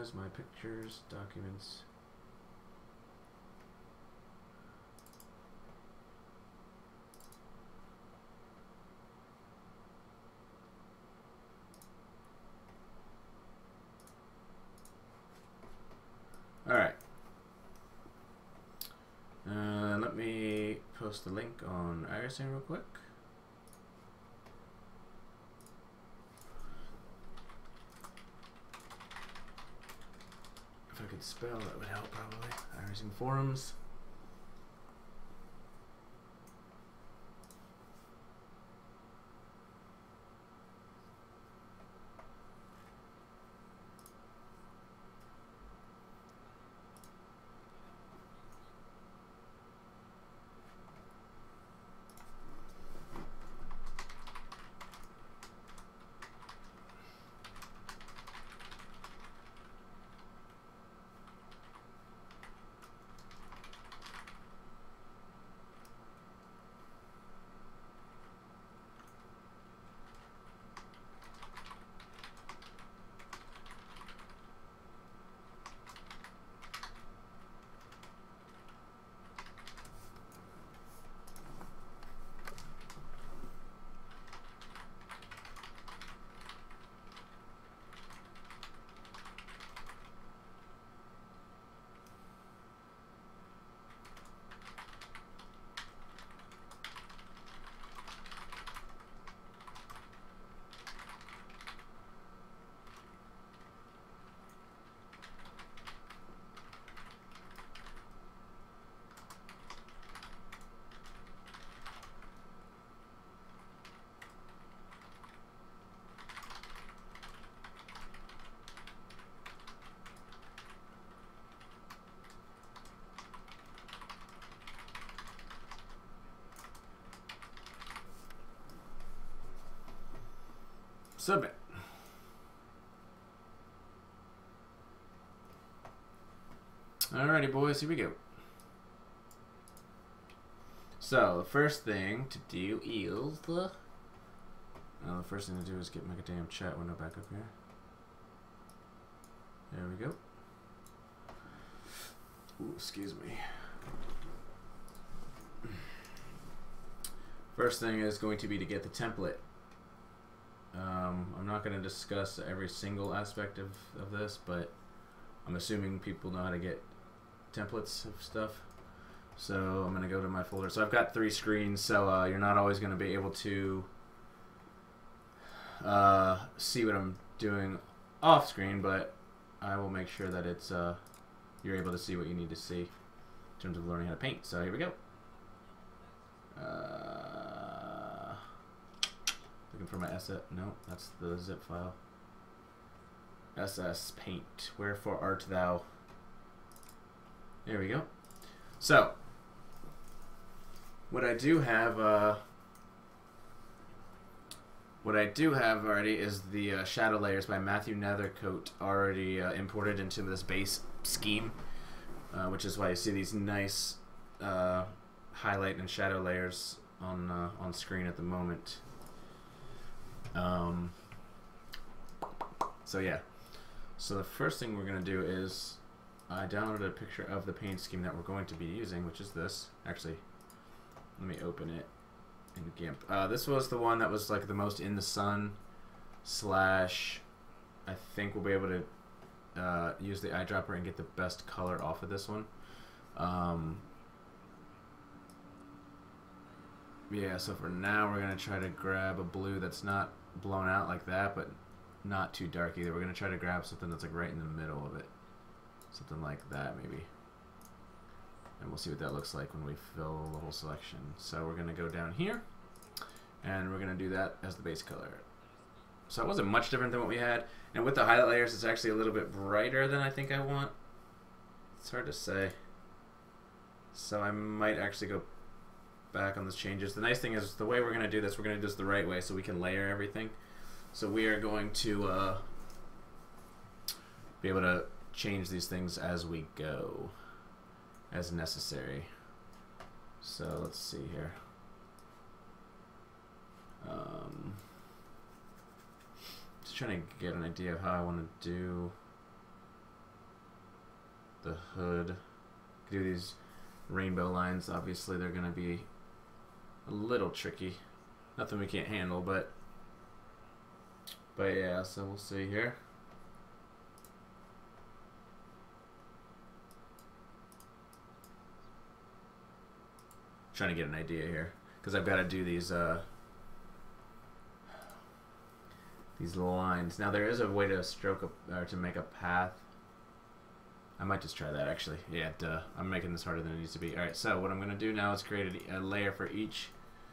minimize my pictures, documents. Alright. Let me post the link on Irising real quick. If I could spell, that would help probably. Irising forums. Submit. Alrighty, boys, here we go. So, the first thing to do is the first thing to do is get my damn chat window back up here. There we go. Ooh, excuse me. First thing is going to be to get the template. I'm not going to discuss every single aspect of this, but I'm assuming people know how to get templates of stuff. So I'm going to go to my folder. So I've got 3 screens, so you're not always going to be able to see what I'm doing off screen, but I will make sure that it's you're able to see what you need to see in terms of learning how to paint. So here we go. Looking for my asset. No, that's the zip file. SS paint. Wherefore art thou? There we go. So, what I do have already is the Shadow Layers by Matthew Nethercoat already imported into this base scheme, which is why you see these nice highlight and shadow layers on screen at the moment. So yeah. So the first thing we're going to do is I downloaded a picture of the paint scheme that we're going to be using, which is this. Actually, let me open it in GIMP. This was the one that was like the most in the sun / I think we'll be able to use the eyedropper and get the best color off of this one. Yeah, so for now we're going to try to grab a blue that's not blown out like that, but not too dark either. We're going to try to grab something that's like right in the middle of it. Something like that maybe. And we'll see what that looks like when we fill the whole selection. So we're going to go down here, and we're going to do that as the base color. So it wasn't much different than what we had. And with the highlight layers, it's actually a little bit brighter than I think I want. It's hard to say. So I might actually go back on those changes. The nice thing is the way we're going to do this, we're going to do this the right way so we can layer everything. So we are going to be able to change these things as we go, as necessary. So let's see here. Just trying to get an idea of how I want to do the hood. Do these rainbow lines. Obviously, they're going to be a little tricky. Nothing we can't handle, but yeah. So we'll see here. Trying to get an idea here because I've got to do these lines. Now there is a way to stroke or to make a path. I might just try that actually. Yeah, duh. I'm making this harder than it needs to be. All right, so what I'm gonna do now is create a layer for each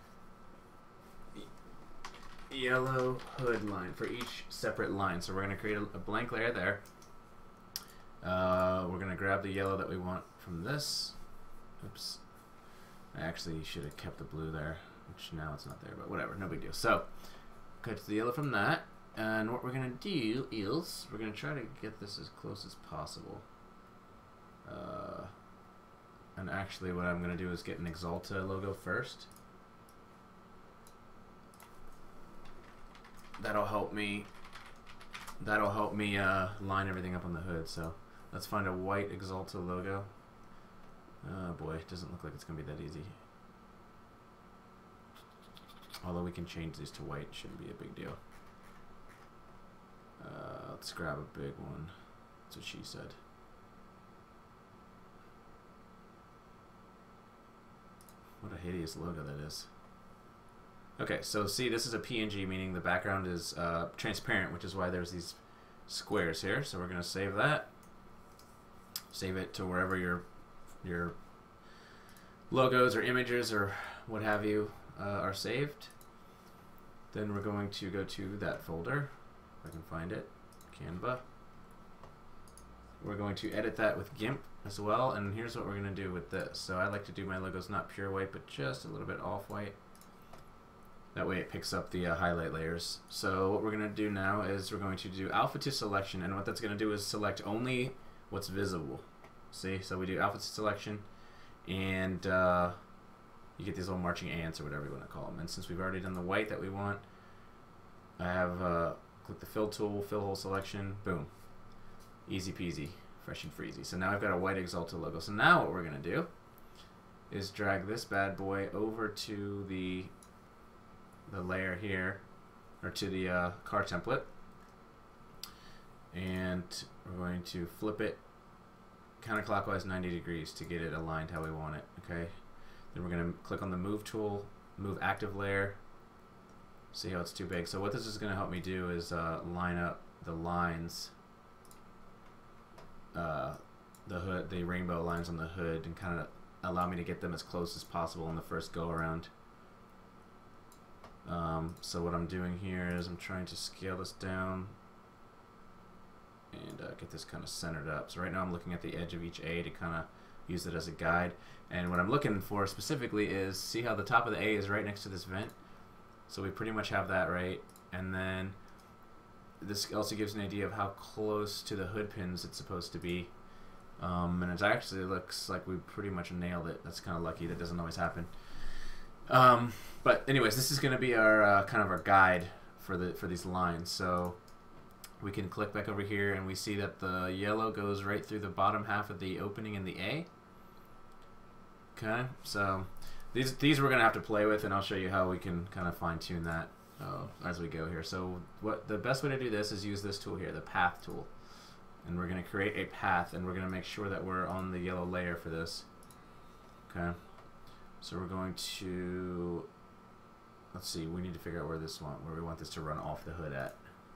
yellow hood line for each separate line. So we're gonna create a blank layer there. We're gonna grab the yellow that we want from this. Oops. I actually should have kept the blue there, which now it's not there, but whatever, no big deal. So cut the yellow from that, and what we're gonna do is we're gonna try to get this as close as possible. And actually what I'm going to do is get an Axalta logo first. That'll help me line everything up on the hood. So let's find a white Axalta logo. Oh boy, it doesn't look like it's going to be that easy. Although we can change these to white, shouldn't be a big deal. Let's grab a big one. That's what she said. What a hideous logo that is. Okay, so see, this is a PNG, meaning the background is transparent, which is why there's these squares here. So we're going to save that. Save it to wherever your logos or images or what have you are saved. Then we're going to go to that folder, if I can find it, Canva. We're going to edit that with GIMP as well, and here's what we're going to do with this. So I like to do my logos not pure white, but just a little bit off-white. That way it picks up the highlight layers. So what we're going to do now is we're going to do alpha to selection, and what that's going to do is select only what's visible. See, so we do alpha to selection, and you get these little marching ants or whatever you want to call them. And since we've already done the white that we want, I have click the fill tool, fill hole selection, boom. Easy peasy, fresh and freezy. So now I've got a white Axalta logo. So now what we're going to do is drag this bad boy over to the layer here, or to the car template. And we're going to flip it counterclockwise 90 degrees to get it aligned how we want it. Okay. Then we're going to click on the move tool, move active layer. See how it's too big. So what this is going to help me do is line up the lines, the rainbow lines on the hood, and kind of allow me to get them as close as possible in the first go around. So what I'm doing here is I'm trying to scale this down and get this kind of centered up. So right now I'm looking at the edge of each A to kind of use it as a guide. And what I'm looking for specifically is, see how the top of the A is right next to this vent? So we pretty much have that right. And then this also gives an idea of how close to the hood pins it's supposed to be. And it actually looks like we pretty much nailed it. That's kind of lucky. That doesn't always happen. But anyways, this is going to be our kind of our guide for these lines. So we can click back over here and we see that the yellow goes right through the bottom half of the opening in the A. Okay, so these we're going to have to play with, and I'll show you how we can kind of fine tune that as we go here. So what the best way to do this is use this tool here, the path tool. And we're going to create a path, and we're going to make sure that we're on the yellow layer for this. Okay. So we're going to, let's see, we need to figure out where we want this to run off the hood at.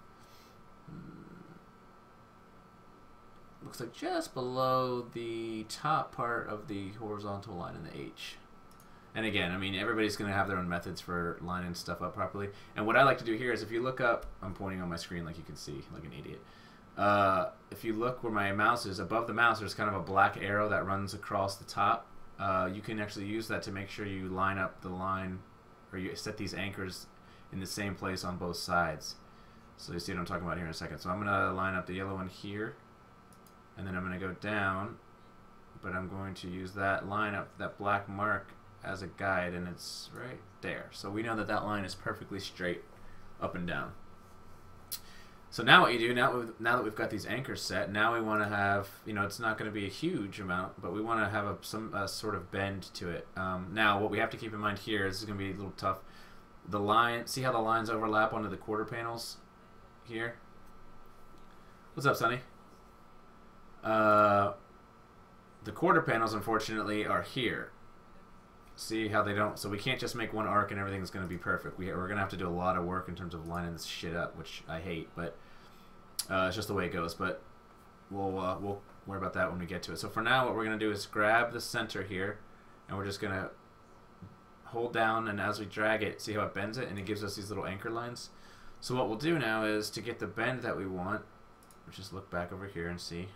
Looks like just below the top part of the horizontal line in the H. And again, I mean, everybody's going to have their own methods for lining stuff up properly. And what I like to do here is, if you look up, I'm pointing on my screen like you can see, like an idiot. If you look where my mouse is, above the mouse there's kind of a black arrow that runs across the top. You can actually use that to make sure you line up the line, or you set these anchors in the same place on both sides. So you see what I'm talking about here in a second. So I'm going to line up the yellow one here, and then I'm going to go down, but I'm going to use that line up, that black mark, as a guide, and it's right there. So we know that that line is perfectly straight up and down. So now what you do, now that we've got these anchors set, now we want to have, you know, it's not going to be a huge amount, but we want to have some sort of bend to it. Now what we have to keep in mind here, this is going to be a little tough. The line, see how the lines overlap onto the quarter panels here? What's up, Sonny? The quarter panels, unfortunately, are here. See how they don't, so we can't just make one arc and everything's going to be perfect. We're going to have to do a lot of work in terms of lining this shit up, which I hate, but it's just the way it goes. But we'll worry about that when we get to it. So for now, what we're going to do is grab the center here, and we're just going to hold down, and as we drag it, see how it bends it, and it gives us these little anchor lines. So what we'll do now is, to get the bend that we want, we'll just look back over here and see.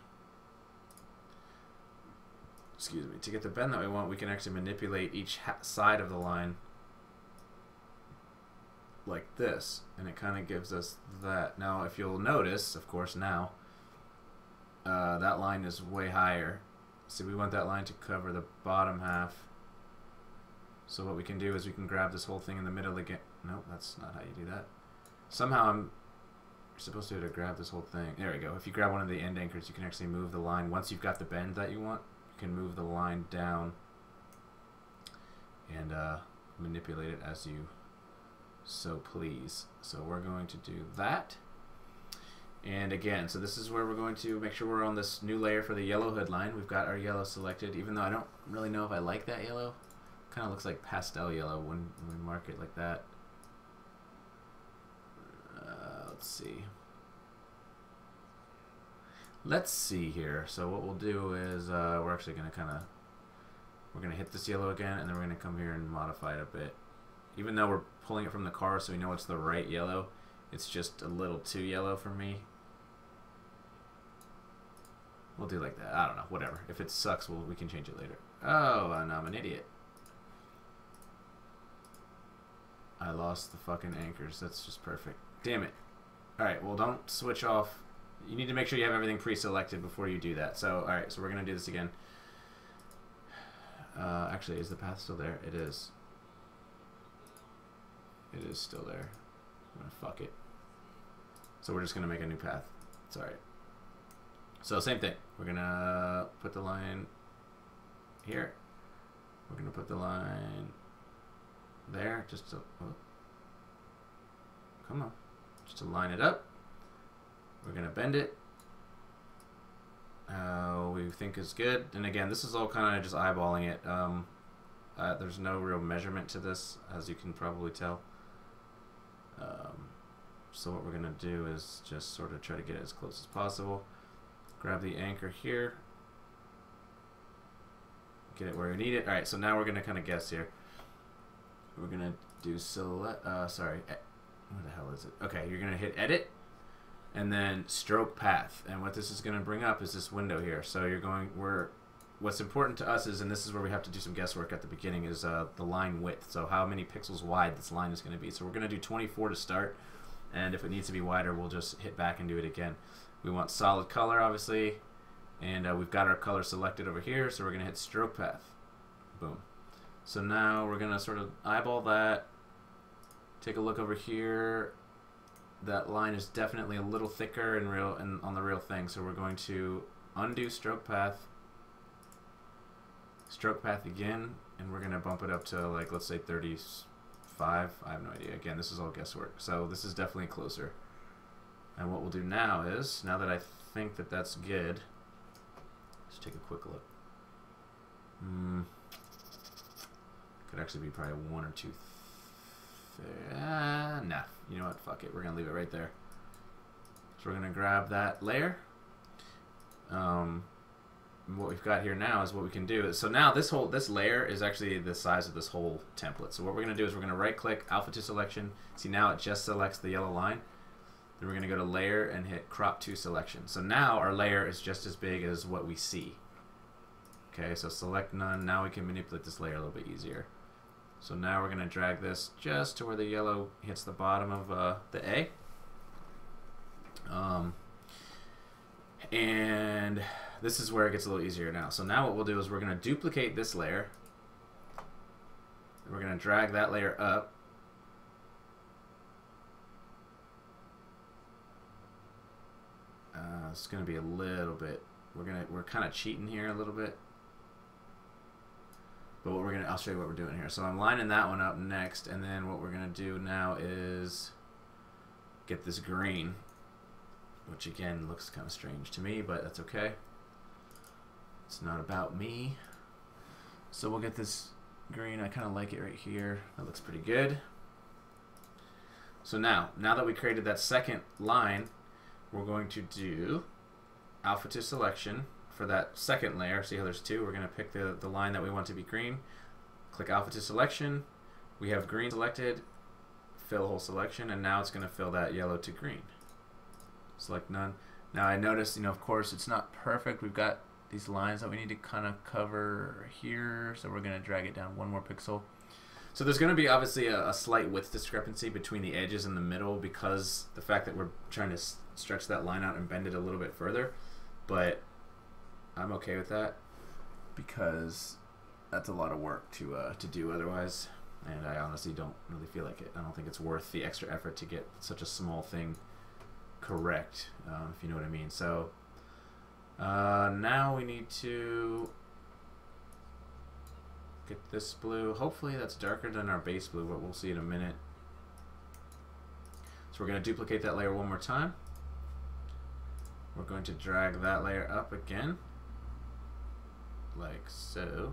Excuse me. To get the bend that we want, we can actually manipulate each side of the line like this, and it kind of gives us that. Now, if you'll notice, of course, now that line is way higher. So we want that line to cover the bottom half. So what we can do is we can grab this whole thing in the middle again. Nope, that's not how you do that. Somehow I'm supposed to be able to grab this whole thing. There we go. If you grab one of the end anchors, you can actually move the line. Once you've got the bend that you want, can move the line down and manipulate it as you so please. So we're going to do that, and again, so this is where we're going to make sure we're on this new layer for the yellow hood line. We've got our yellow selected, even though I don't really know if I like that yellow. Kind of looks like pastel yellow when we mark it like that. Let's see. Let's see here. So what we'll do is we're actually going to we're going to hit this yellow again, and then we're going to come here and modify it a bit. Even though we're pulling it from the car so we know it's the right yellow, it's just a little too yellow for me. We'll do like that. I don't know. Whatever. If it sucks, we can change it later. Oh, and I'm an idiot. I lost the fucking anchors. That's just perfect. Damn it. Alright, well, don't switch off. You need to make sure you have everything pre-selected before you do that. So, alright, so we're going to do this again. Actually, is the path still there? It is. It is still there. I'm going to fuck it. So we're just going to make a new path. It's alright. So, same thing. We're going to put the line here. We're going to put the line there. Just to... Oh. Come on. Just to line it up. We're going to bend it. We think is good. And again, this is all kind of just eyeballing it. There's no real measurement to this, as you can probably tell. So what we're going to do is just sort of try to get it as close as possible. Grab the anchor here. Get it where we need it. Alright, so now we're going to kind of guess here. We're going to do select... sorry. What the hell is it? Okay, you're going to hit edit. And then stroke path, and what this is going to bring up is this window here. So you're going, what's important to us is, and this is where we have to do some guesswork at the beginning, is the line width. So how many pixels wide this line is going to be. So we're going to do 24 to start, and if it needs to be wider, we'll just hit back and do it again. We want solid color, obviously, and we've got our color selected over here, so we're going to hit stroke path. Boom. So now we're going to sort of eyeball that, take a look over here. That line is definitely a little thicker and on the real thing, so we're going to undo stroke path again, and we're going to bump it up to, like, let's say 35. I have no idea. Again, this is all guesswork, so this is definitely closer. And what we'll do now is, now that I think that that's good, let's take a quick look. Could actually be probably 1 or 2. Nah, you know what, fuck it, we're gonna leave it right there. So we're gonna grab that layer. What we've got here now is what we can do is, so now this layer is actually the size of this whole template. So what we're gonna do is we're gonna right click, alpha to selection. See, now it just selects the yellow line. Then we're gonna go to layer and hit crop to selection. So now our layer is just as big as what we see. Okay, so select none. Now we can manipulate this layer a little bit easier. So now we're going to drag this just to where the yellow hits the bottom of the A. And this is where it gets a little easier now. So now what we'll do is we're going to duplicate this layer. We're going to drag that layer up. It's gonna be a little bit. We're kind of cheating here a little bit. But what I'll show you what we're doing here. So I'm lining that one up next, and then what we're gonna do now is get this green, which again looks kind of strange to me, but that's okay. It's not about me. So we'll get this green. I kind of like it right here. That looks pretty good. So now that we created that second line, we're going to do alpha to selection for that second layer. See how there's two? We're going to pick the line that we want to be green. Click alpha to selection. We have green selected. Fill whole selection, and now it's going to fill that yellow to green. Select none. Now I noticed, of course, it's not perfect. We've got these lines that we need to kind of cover here, so we're going to drag it down one more pixel. So there's going to be obviously a slight width discrepancy between the edges and the middle because the fact that we're trying to stretch that line out and bend it a little bit further, but I'm okay with that because that's a lot of work to do otherwise, and I honestly don't really feel like it. I don't think it's worth the extra effort to get such a small thing correct, if you know what I mean. So now we need to get this blue. Hopefully that's darker than our base blue, but we'll see in a minute. So we're going to duplicate that layer one more time. We're going to drag that layer up again, like so.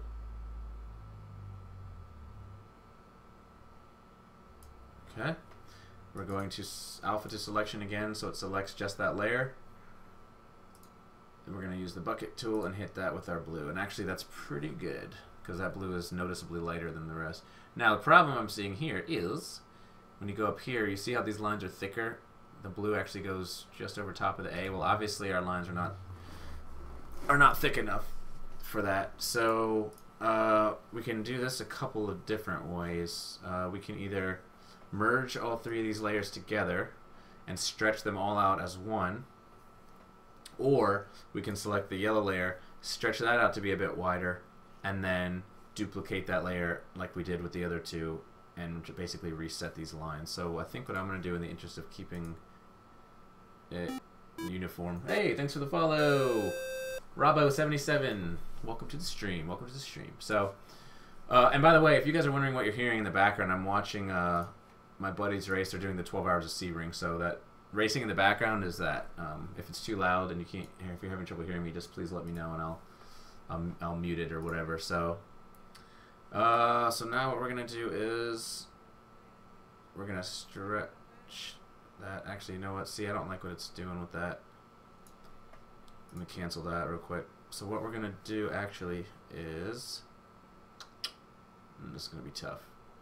Okay. We're going to alpha to selection again, so it selects just that layer. And we're going to use the bucket tool and hit that with our blue. And actually that's pretty good, because that blue is noticeably lighter than the rest. Now the problem I'm seeing here is, when you go up here, you see how these lines are thicker? The blue actually goes just over top of the A. Well, obviously our lines are not thick enough for that. So we can do this a couple of different ways. We can either merge all three of these layers together and stretch them all out as one, or we can select the yellow layer, stretch that out to be a bit wider, and then duplicate that layer like we did with the other two and basically reset these lines. So I think what I'm going to do, in the interest of keeping it uniform. Hey, thanks for the follow, Robbo77. Welcome to the stream. Welcome to the stream. So, and by the way, if you guys are wondering what you're hearing in the background, I'm watching my buddies race. They're doing the 12 hours of Sebring. So that racing in the background is that. If it's too loud and you can't, if you're having trouble hearing me, just please let me know and I'll mute it or whatever. So, so now what we're gonna do is we're gonna stretch that. Actually, you know what? See, I don't like what it's doing with that. Let me cancel that real quick. So what we're gonna do actually is, this is gonna be tough.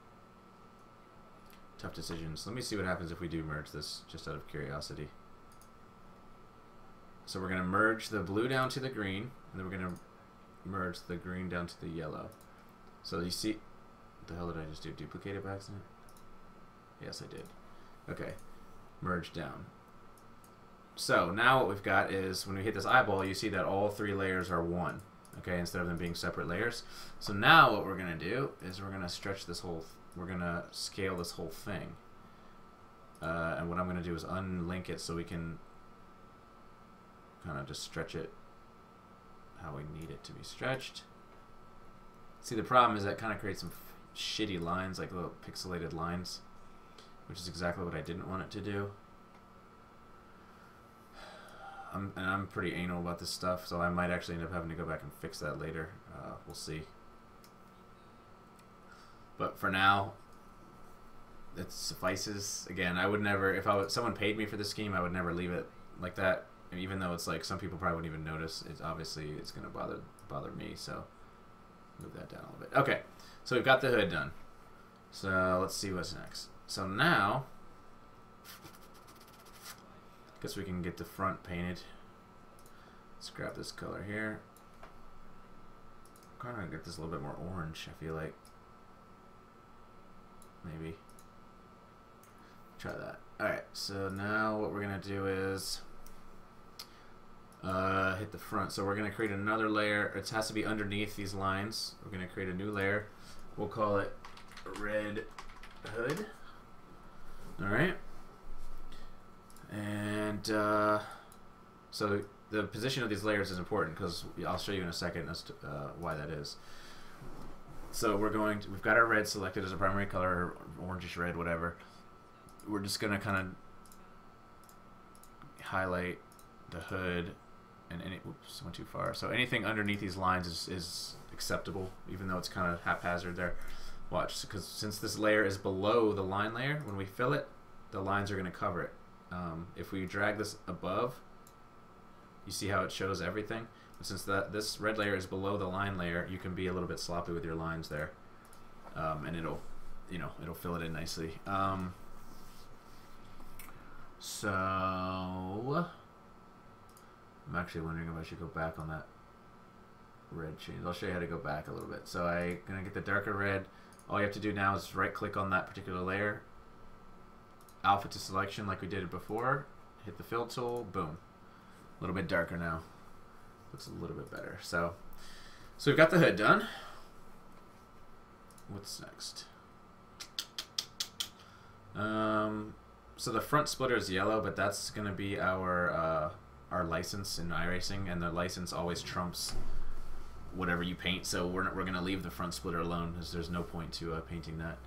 Tough decisions. Let me see what happens if we do merge this, just out of curiosity. So we're gonna merge the blue down to the green, and then we're gonna merge the green down to the yellow. So you see, what the hell did I just do? Duplicate it by accident? Yes, I did. Okay, merge down. So now what we've got is, when we hit this eyeball, you see that all three layers are one, okay, instead of them being separate layers. So now what we're gonna do is we're gonna stretch this whole, we're gonna scale this whole thing. And what I'm gonna do is unlink it so we can kind of just stretch it how we need it to be stretched. See, the problem is that kind of creates some shitty lines, like little pixelated lines, which is exactly what I didn't want it to do. And I'm pretty anal about this stuff, so I might actually end up having to go back and fix that later. We'll see. But for now, it suffices. Again, I would never, if someone paid me for this scheme, I would never leave it like that. And even though it's like some people probably wouldn't even notice, it's obviously it's going to bother me. So move that down a little bit. Okay, so we've got the hood done. So let's see what's next. So now, guess we can get the front painted. Let's grab this color here. I'm gonna get this a little bit more orange, I feel like. Maybe. Try that. Alright, so now what we're gonna do is hit the front. So we're gonna create another layer. It has to be underneath these lines. We're gonna create a new layer. We'll call it red hood. Alright. And so the position of these layers is important because I'll show you in a second as to why that is. So we've got our red selected as a primary color, orangish red, whatever. We're just gonna kind of highlight the hood and oops, went too far. So anything underneath these lines is acceptable, even though it's kind of haphazard there. Watch, because since this layer is below the line layer, when we fill it, the lines are gonna cover it. If we drag this above, you see how it shows everything? But since this red layer is below the line layer, you can be a little bit sloppy with your lines there. And it'll fill it in nicely. So I'm actually wondering if I should go back on that red change. I'll show you how to go back a little bit. So I'm gonna get the darker red. All you have to do now is right click on that particular layer, alpha to selection like we did it before, hit the fill tool, boom. A little bit darker now. Looks a little bit better. So we've got the hood done. What's next? So the front splitter is yellow, but that's going to be our license in iRacing, and the license always trumps whatever you paint. So we're going to leave the front splitter alone, because there's no point to painting that.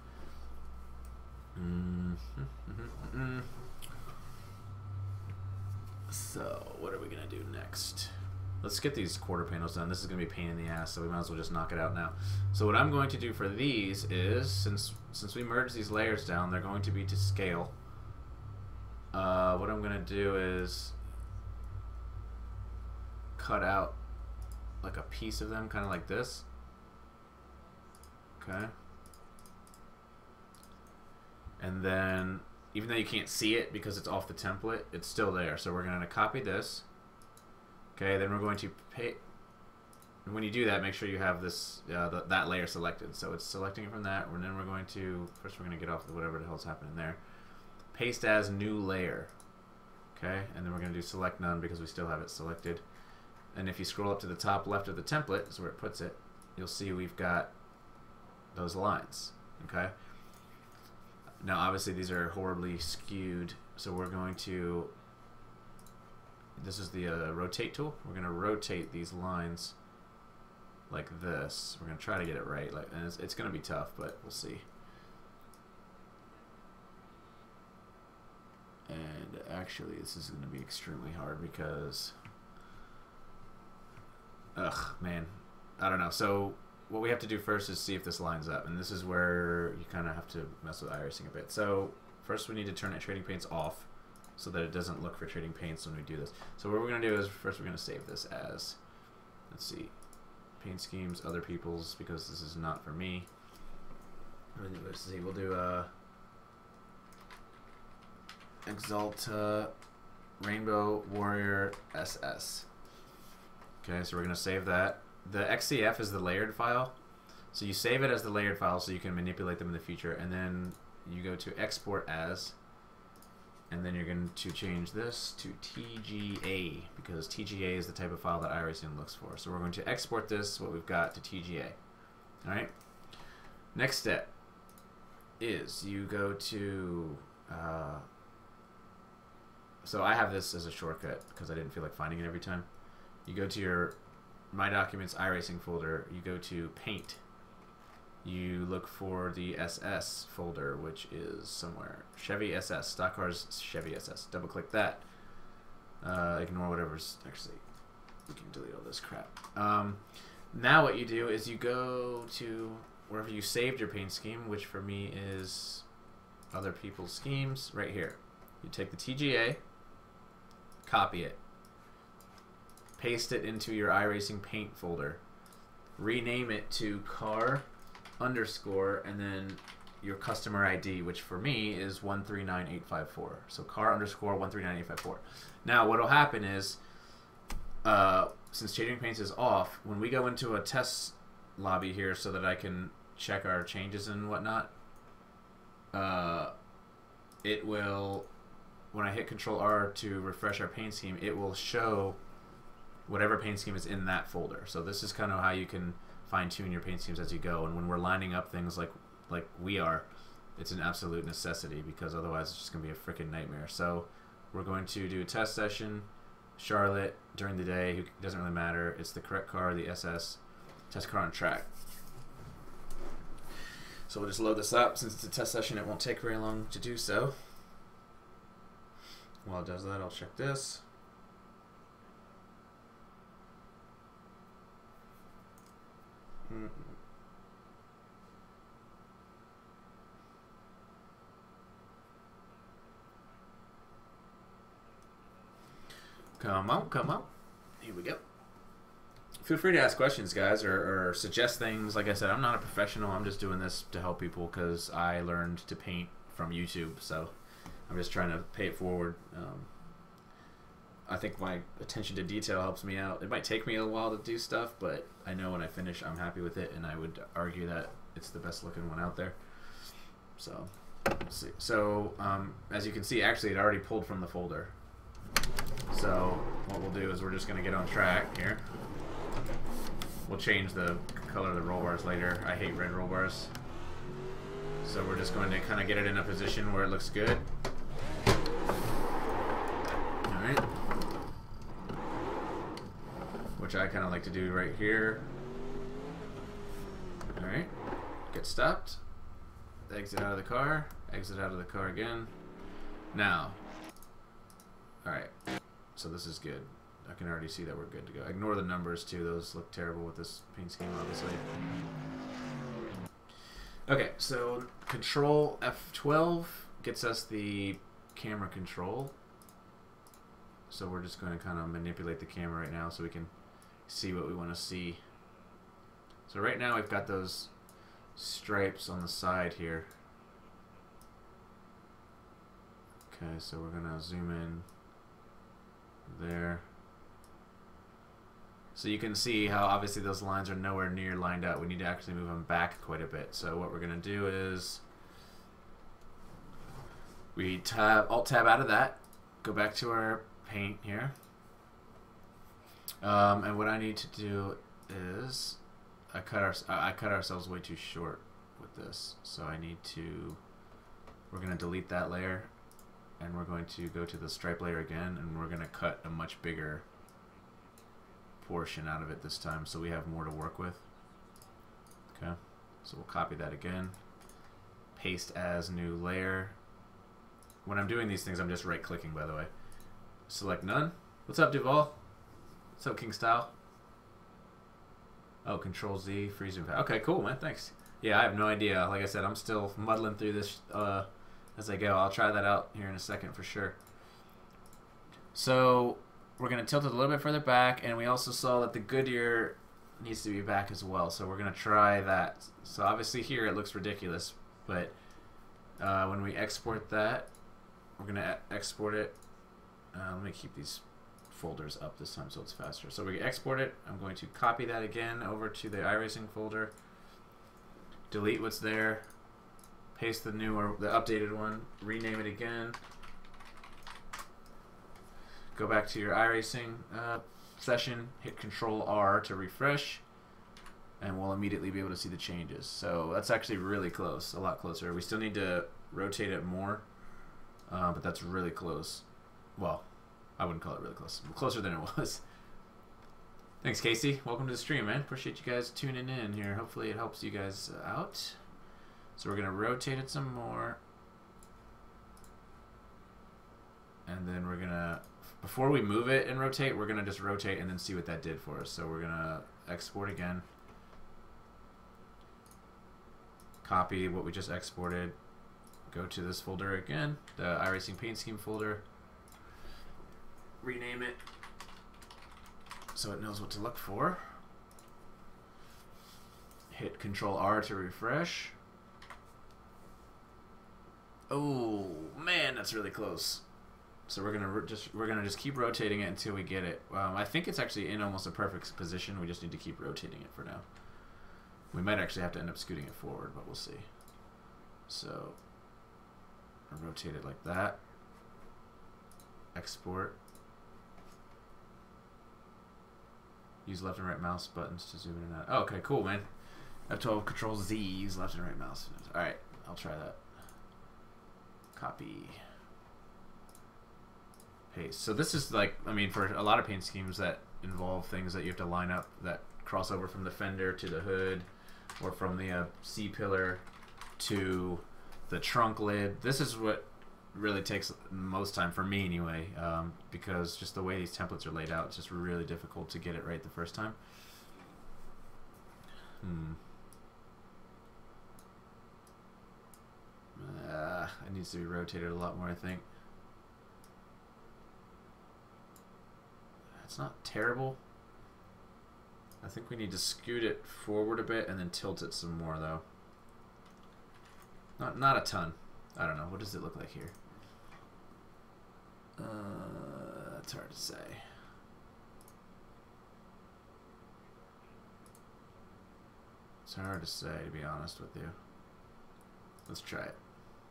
So what are we going to do next? Let's get these quarter panels done. This is going to be a pain in the ass, so we might as well just knock it out now. So what I'm going to do for these is, since we merged these layers down, they're going to be to scale. What I'm going to do is cut out like a piece of them, kind of like this. Okay. And then, even though you can't see it because it's off the template, it's still there. So we're going to copy this. Okay, then we're going to pay. And when you do that, make sure you have this that layer selected. So it's selecting it from that, and then we're going to first we're going to get off of whatever the hell's happening there. Paste as new layer. Okay, and then we're going to do select none because we still have it selected. And if you scroll up to the top left of the template, is where it puts it, you'll see we've got those lines. Okay. Now, obviously, these are horribly skewed, so we're going to. This is the rotate tool. We're going to rotate these lines like this. We're going to try to get it right, and it's going to be tough, but we'll see. And actually, this is going to be extremely hard because, man, I don't know. So what we have to do first is see if this lines up, and this is where you kind of have to mess with iRacing a bit. So first we need to turn trading paints off so that it doesn't look for trading paints when we do this. So what we're going to do is first we're going to save this as, let's see, paint schemes, other people's, because this is not for me. Let's see, we'll do Exalta Rainbow Warrior SS. Okay, so we're going to save that. The XCF is the layered file. So you save it as the layered file so you can manipulate them in the future. And then you go to export as. And then you're going to change this to TGA because TGA is the type of file that iRacing looks for. So we're going to export this, what we've got, to TGA. All right. Next step is you go to... so I have this as a shortcut because I didn't feel like finding it every time. You go to your My Documents iRacing folder. You go to Paint. You look for the SS folder, which is somewhere. Chevy SS. Stock Cars Chevy SS. Double click that. Ignore whatever's... Actually, we can delete all this crap. Now what you do is you go to wherever you saved your paint scheme, which for me is other people's schemes, right here. You take the TGA, copy it, paste it into your iRacing paint folder, rename it to car underscore, and then your customer ID, which for me is 139854. So car underscore 139854. Now what will happen is, since Trading Paints is off, when we go into a test lobby here so that I can check our changes and whatnot, it will, when I hit Control R to refresh our paint scheme, it will show whatever paint scheme is in that folder. So this is kind of how you can fine-tune your paint schemes as you go. And when we're lining up things like we are, it's an absolute necessity because otherwise it's just going to be a freaking nightmare. So we're going to do a test session. Charlotte during the day. It doesn't really matter. It's the correct car, the SS test car on track. So we'll just load this up. Since it's a test session, it won't take very long to do so. While it does that, I'll check this. Come on, come on. Here we go. Feel free to ask questions, guys, or suggest things. Like I said, I'm not a professional. I'm just doing this to help people because I learned to paint from YouTube. So I'm just trying to pay it forward. I think my attention to detail helps me out. It might take me a while to do stuff, but I know when I finish, I'm happy with it, and I would argue that it's the best looking one out there. So, let's see. So, as you can see, actually, it already pulled from the folder. So, what we'll do is we're just going to get on track here. We'll change the color of the roll bars later. I hate red roll bars. So we're just going to kind of get it in a position where it looks good. Alright. Which I kind of like to do right here. Alright. Get stopped. Exit out of the car. Exit out of the car again. Now. Alright. So this is good. I can already see that we're good to go. Ignore the numbers too. Those look terrible with this paint scheme, obviously. Okay, so Control F12 gets us the camera control. So we're just going to kind of manipulate the camera right now so we can see what we want to see. So right now we've got those stripes on the side here. Okay, so we're going to zoom in there. So you can see how obviously those lines are nowhere near lined up. We need to actually move them back quite a bit. So what we're going to do is we Alt-Tab out of that, go back to our paint here. And what I need to do is I cut ourselves way too short with this. So we're going to delete that layer, and we're going to go to the stripe layer again, and we're going to cut a much bigger portion out of it this time so we have more to work with. Okay, so we'll copy that again, paste as new layer. When I'm doing these things, I'm just right clicking, by the way. Select none. What's up, Duval? What's up, King Style? Oh, Control Z, free zoom. Okay, cool, man, thanks. Yeah, I have no idea. Like I said, I'm still muddling through this as I go. I'll try that out here in a second for sure. So we're going to tilt it a little bit further back, and we also saw that the Goodyear needs to be back as well, so we're going to try that. So obviously here it looks ridiculous, but when we export that, we're going to export it. Let me keep these folders up this time so it's faster. So we export it. I'm going to copy that again over to the iRacing folder, delete what's there, paste the new or the updated one, rename it again. Go back to your iRacing session, hit Control R to refresh, and we'll immediately be able to see the changes. So that's actually really close, a lot closer. We still need to rotate it more, but that's really close. Well, I wouldn't call it really close. Closer than it was. Thanks, Casey. Welcome to the stream, man. Appreciate you guys tuning in here. Hopefully it helps you guys out. So we're going to rotate it some more. And then we're going to, before we move it and rotate, we're going to just rotate and then see what that did for us. So we're going to export again. Copy what we just exported. Go to this folder again, the iRacing Paint Scheme folder. Rename it so it knows what to look for. Hit Control R to refresh. Oh man, that's really close. So we're gonna just keep rotating it until we get it. I think it's actually in almost a perfect position. We just need to keep rotating it for now. We might actually have to end up scooting it forward, but we'll see. So I'll rotate it like that. Export. Use left and right mouse buttons to zoom in and out. Oh, okay, cool, man. F12 Control Z. Use left and right mouse. All right, I'll try that. Copy. paste. So this is like, I mean, for a lot of paint schemes that involve things that you have to line up that cross over from the fender to the hood, or from the C-pillar to the trunk lid. This is what really takes most time for me anyway, because just the way these templates are laid out, it's just really difficult to get it right the first time. It needs to be rotated a lot more, I think. It's not terrible. I think we need to scoot it forward a bit and then tilt it some more, though. Not a ton. I don't know. What does it look like here? It's hard to say. It's hard to say, to be honest with you. Let's try it.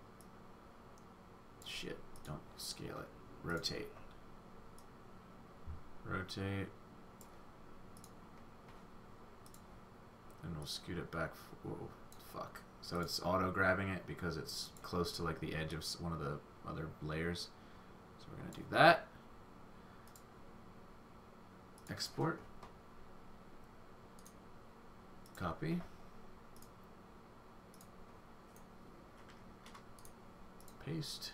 Shit. Don't scale it. Rotate. Rotate. And we'll scoot it back. Whoa, fuck. So it's auto grabbing it because it's close to like the edge of one of the other layers. So we're going to do that. Export. Copy. Paste.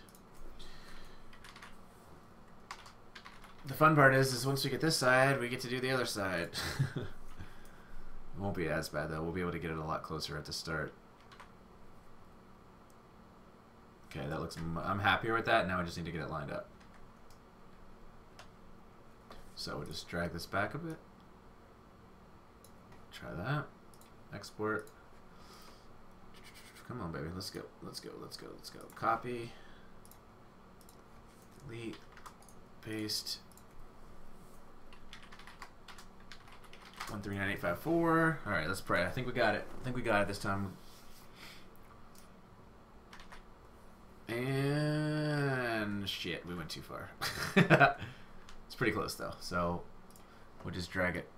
The fun part is once we get this side, we get to do the other side. It won't be as bad though. We'll be able to get it a lot closer at the start. Okay, that looks. I'm happier with that. Now I just need to get it lined up. So we'll just drag this back a bit. Try that. Export. Come on, baby. Let's go. Let's go. Let's go. Let's go. Copy. Delete. Paste. 139854. All right, let's pray. I think we got it. I think we got it this time. And shit, we went too far. It's pretty close though, so we'll just drag it.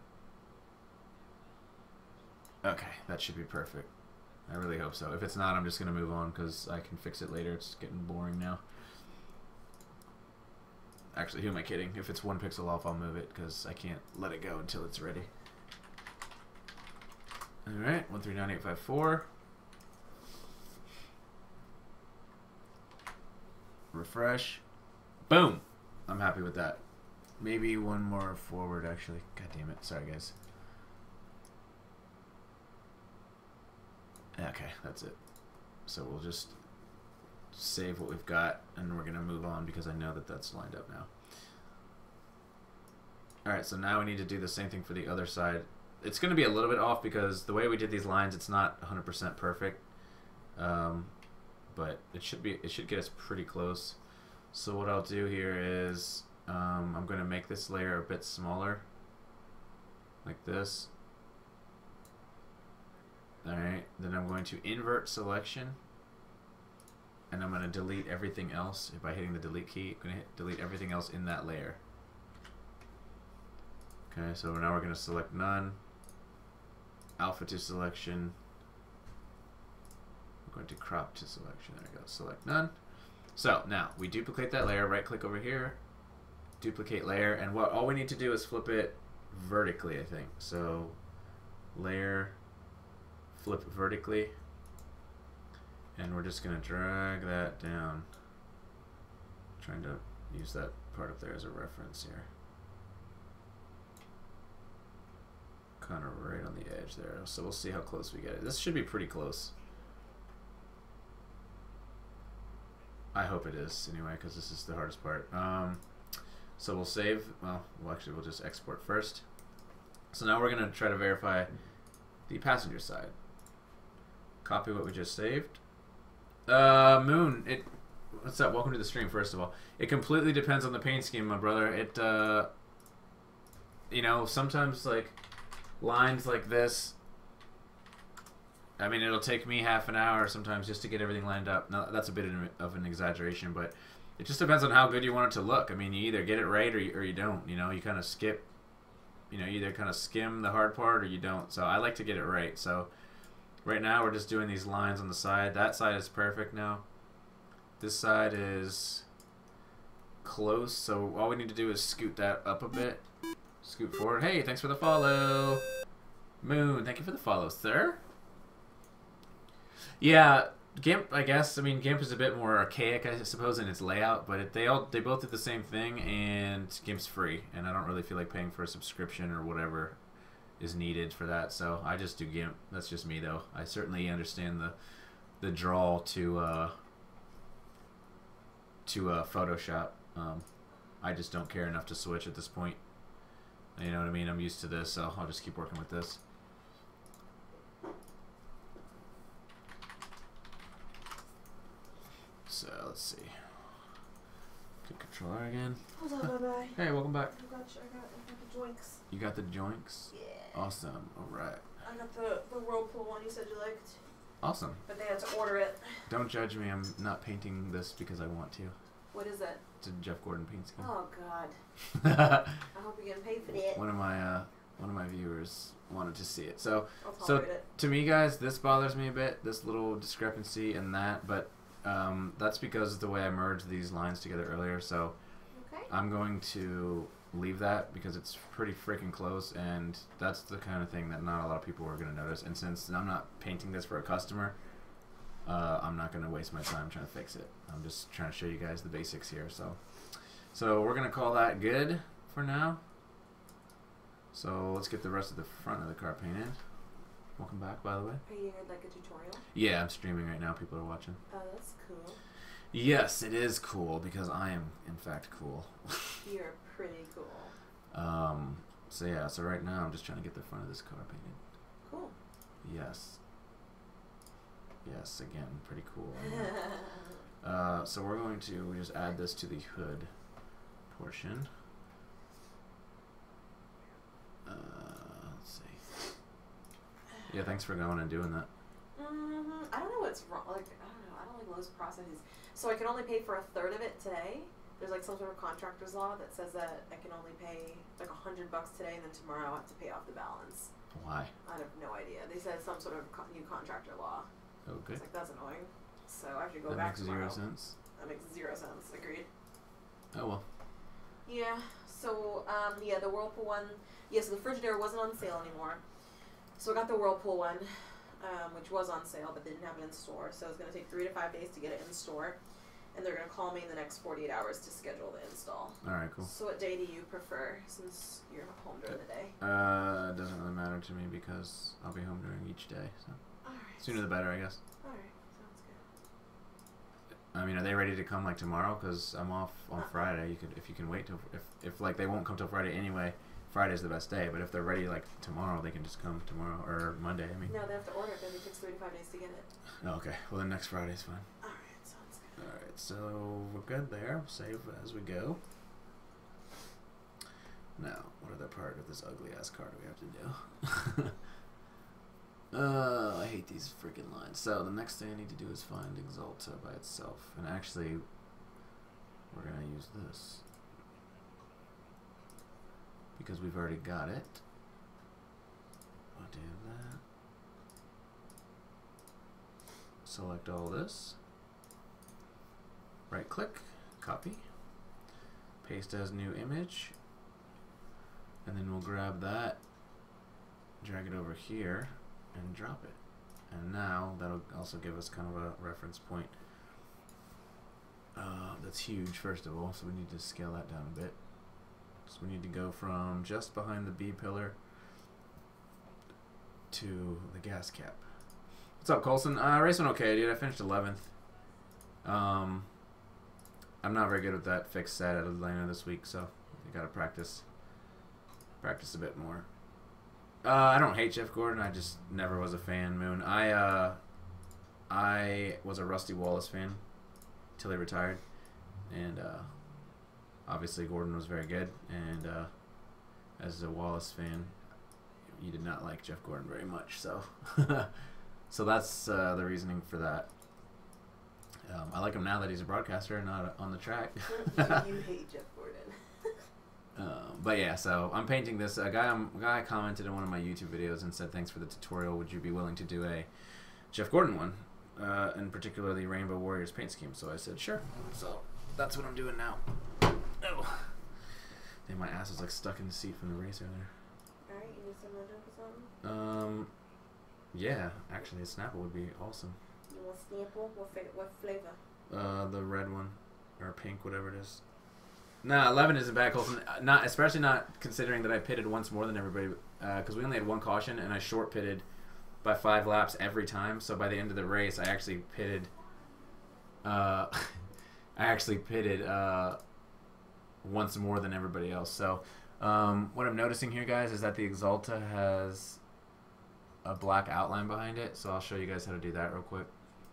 Okay, that should be perfect. I really hope so. If it's not, I'm just gonna move on because I can fix it later. It's getting boring now. Actually, who am I kidding? If it's one pixel off, I'll move it because I can't let it go until it's ready. Alright, 139854. Refresh. Boom! I'm happy with that. Maybe one more forward, actually. God damn it. Sorry, guys. Okay, that's it. So we'll just save what we've got, and we're going to move on because I know that that's lined up now. Alright, so now we need to do the same thing for the other side. It's going to be a little bit off because the way we did these lines, it's not 100% perfect. But it should get us pretty close. So what I'll do here is I'm going to make this layer a bit smaller, like this. Alright, then I'm going to invert selection, and I'm going to delete everything else by hitting the delete key. I'm going to delete everything else in that layer. Okay, so now we're going to select none, alpha to selection. We're going to crop to selection. There we go. Select none. So now we duplicate that layer. Right click over here, duplicate layer, and what all we need to do is flip it vertically, I think. So layer, flip vertically, and we're just going to drag that down. Trying to use that part up there as a reference here. Kind of right on the edge there. So we'll see how close we get it. This should be pretty close. I hope it is anyway, because this is the hardest part. So we'll save. Well, we'll just export first. So now we're going to try to verify the passenger side. Copy what we just saved. Moon, what's up? Welcome to the stream, first of all. It completely depends on the paint scheme, my brother. It, you know, sometimes, like, lines like this, I mean, it'll take me half an hour sometimes just to get everything lined up. Now, that's a bit of an exaggeration, but it just depends on how good you want it to look. I mean, you either get it right or you don't. You know, you kind of skip, you know, you either kind of skim the hard part or you don't. So I like to get it right. So right now we're just doing these lines on the side. That side is perfect now. This side is close, so all we need to do is scoot that up a bit. Scoot forward. Hey, thanks for the follow. Moon, thank you for the follow, sir. Yeah, GIMP, I guess. I mean, GIMP is a bit more archaic, I suppose, in its layout, but they both do the same thing, and GIMP's free, and I don't really feel like paying for a subscription or whatever is needed for that, so I just do GIMP. That's just me, though. I certainly understand the draw to Photoshop. I just don't care enough to switch at this point. You know what I mean? I'm used to this, so I'll just keep working with this. So let's see. Good controller again. Hold on, bye-bye. Hey, welcome back. I got the joinks. You got the joinks? Yeah. Awesome. All right. I got the Whirlpool one you said you liked. Awesome. But they had to order it. Don't judge me. I'm not painting this because I want to. What is that? It's a Jeff Gordon paint scheme. Oh God. I hope you're getting paid for that. One of my viewers wanted to see it. So I'll tolerate it. to me, guys, this bothers me a bit. This little discrepancy and that, but that's because of the way I merged these lines together earlier. So Okay. I'm going to leave that because it's pretty freaking close, and that's the kind of thing that not a lot of people are going to notice. And since I'm not painting this for a customer, I'm not going to waste my time trying to fix it. I'm just trying to show you guys the basics here. So we're going to call that good for now. So let's get the rest of the front of the car painted. Welcome back, by the way. Are you doing like a tutorial? Yeah, I'm streaming right now. People are watching. Oh, that's cool. Yes, it is cool because I am, in fact, cool. You're pretty cool. So yeah, so right now I'm just trying to get the front of this car painted. Cool. Yes. Yes, again, pretty cool. So we're going to just add this to the hood portion. Let's see. Yeah, thanks for going and doing that. I don't know what's wrong. Like, I don't know. I don't like most processes. So I can only pay for a third of it today. There's like some sort of contractor's law that says that I can only pay like $100 today, and then tomorrow I have to pay off the balance. Why? I have no idea. They said some sort of new contractor law. Okay. It's like, that's annoying. So I have to go That back makes tomorrow. 0 sense. That makes 0 sense. Agreed. Oh well. Yeah. So yeah, the Whirlpool one. Yeah. So the Frigidaire wasn't on sale anymore. So I got the Whirlpool one, which was on sale, but they didn't have it in store. So it's gonna take 3 to 5 days to get it in store, and they're gonna call me in the next 48 hours to schedule the install. All right, cool. So what day do you prefer, since you're home during the day? It doesn't really matter to me because I'll be home during each day. So Alright. sooner the better, I guess. Alright, sounds good. I mean, are they ready to come like tomorrow? Because I'm off on Friday. You could, if you can wait till if like they won't come till Friday anyway. Friday's the best day, but if they're ready like tomorrow, they can just come tomorrow or Monday. I mean. No, they have to order it because it takes 3 to 5 days to get it. Oh, okay. Well, then next Friday's fine. Alright, sounds good. All right. So we're good there. Save as we go. Now, what other part of this ugly ass car do we have to do? I hate these freaking lines. So the next thing I need to do is find Exalta by itself, and actually, we're gonna use this because we've already got it. I'll do that. Select all this. Right click, copy, paste as new image, and then we'll grab that, drag it over here, and drop it. And now that'll also give us kind of a reference point. That's huge, first of all, so we need to scale that down a bit. So we need to go from just behind the B pillar to the gas cap. What's up, Colson? Race went okay, dude. I finished 11th. I'm not very good with that fixed set at Atlanta this week, so I gotta practice a bit more. I don't hate Jeff Gordon. I just never was a fan. Moon. I was a Rusty Wallace fan till he retired, and obviously Gordon was very good. And as a Wallace fan, you did not like Jeff Gordon very much. So, so that's the reasoning for that. I like him now that he's a broadcaster and not on the track. You hate Jeff Gordon. But yeah, so I'm painting this. A guy commented in one of my YouTube videos and said, "Thanks for the tutorial. Would you be willing to do a Jeff Gordon one, and particularly Rainbow Warriors paint scheme?" So I said, "Sure." So that's what I'm doing now. And my ass is like stuck in the seat from the race earlier. Alright, you need some mojo or something? Yeah, actually a Snapple would be awesome. You want Snapple? What flavor? The red one. Or pink, whatever it is. Nah, 11 isn't bad, Colton. Not, especially not considering that I pitted once more than everybody. Because we only had one caution, and I short pitted by 5 laps every time. So by the end of the race, I actually pitted... once more than everybody else. So what I'm noticing here, guys, is that the Exalta has a black outline behind it. So I'll show you guys how to do that real quick.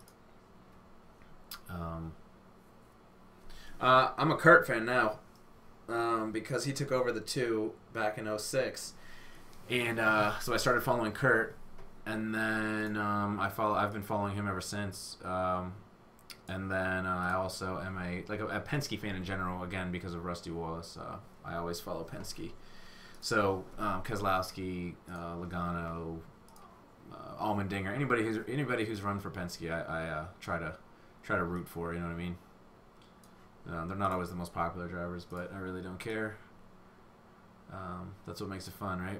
I'm a Kurt fan now because he took over the 2 back in 06, and so I started following Kurt, and then I've been following him ever since. And then I also am a Penske fan in general, again because of Rusty Wallace. I always follow Penske. So Keselowski, Logano, Allmendinger, anybody who's run for Penske, I try to root for. You know what I mean? They're not always the most popular drivers, but I really don't care. That's what makes it fun, right?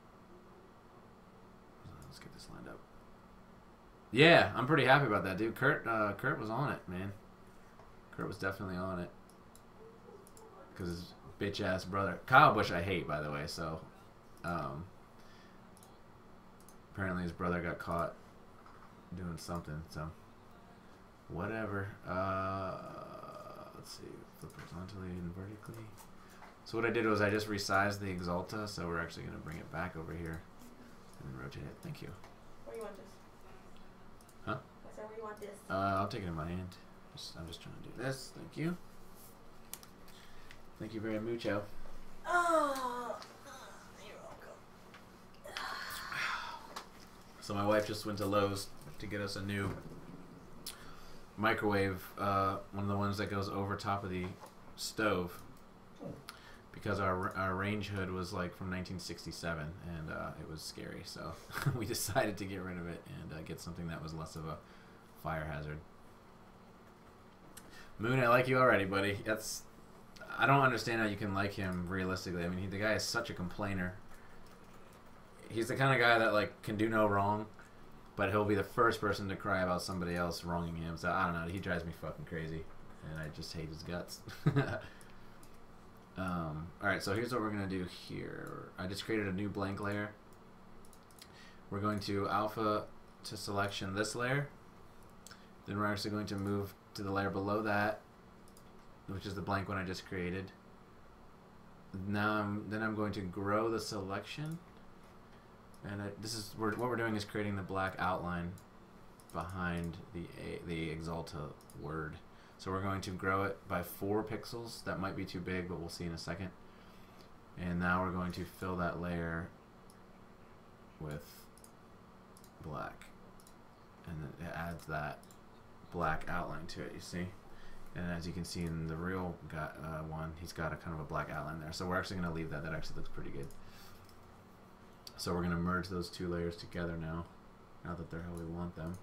Let's get this lined up. Yeah, I'm pretty happy about that, dude. Kurt was on it, man. Kurt was definitely on it. Because his bitch-ass brother... Kyle Busch I hate, by the way, so... apparently his brother got caught doing something, so... Whatever. Let's see. Flip horizontally and vertically. So what I did was I just resized the Exalta, so we're actually going to bring it back over here and rotate it. Thank you. Where you want this? Huh? I said, where you want this? I'll take it in my hand. I'm just trying to do this. Thank you. Thank you very mucho. Oh, you're welcome. So my wife just went to Lowe's to get us a new microwave, one of the ones that goes over top of the stove, because our range hood was like from 1967 and it was scary, so we decided to get rid of it and get something that was less of a fire hazard. Moon, I like you already, buddy. I don't understand how you can like him realistically. I mean, the guy is such a complainer. He's the kind of guy that like can do no wrong, but he'll be the first person to cry about somebody else wronging him. So I don't know. He drives me fucking crazy, and I just hate his guts. All right, so here's what we're gonna do here. I just created a new blank layer. We're going to alpha to selection this layer. Then we're actually going to move to the layer below that, which is the blank one I just created. Now I'm going to grow the selection. And what we're doing is creating the black outline behind the Exalta word. So we're going to grow it by 4 pixels. That might be too big, but we'll see in a second. And now we're going to fill that layer with black. And it adds that black outline to it, you see? And as you can see in the real one, he's got a kind of a black outline there. So we're actually going to leave that. That actually looks pretty good. So we're going to merge those 2 layers together now that they're how we want them.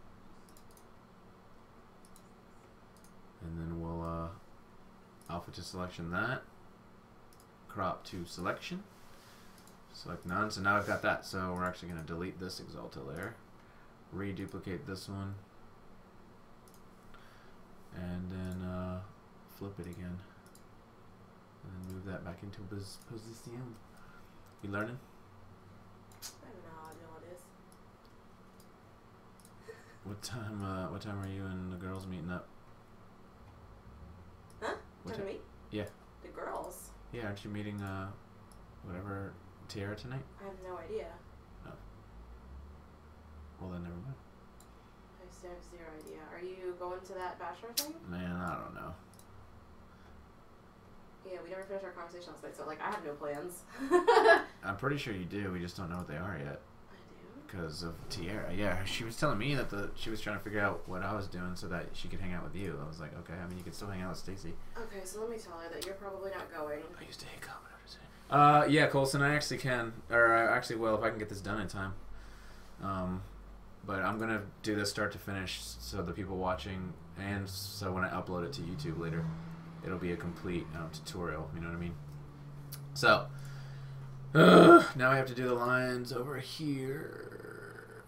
And then we'll alpha to selection that, crop to selection, select none. So now I've got that. So we're actually going to delete this Exalta layer, reduplicate this one, and then flip it again, and then move that back into position. You learning? I don't know how to know what it is. What time are you and the girls meeting up? Huh? What Time to time? meet? Yeah. The girls? Yeah, aren't you meeting whatever Tiara tonight? I have no idea. Oh. Well then, never mind. I have 0 idea. Are you going to that bachelor thing? Man, I don't know. Yeah, we never finished our conversation last night, so like I have no plans. I'm pretty sure you do. We just don't know what they are yet. I do? Because of Tiara. Yeah, she was telling me that she was trying to figure out what I was doing so that she could hang out with you. I was like, okay, I mean, you could still hang out with Stacy. Okay, so let me tell her that you're probably not going. I used to hate yeah, Colson, I actually can. Or I actually will if I can get this done in time. But I'm going to do this start to finish so the people watching, and so when I upload it to YouTube later, it'll be a complete tutorial, you know what I mean? So, now I have to do the lines over here.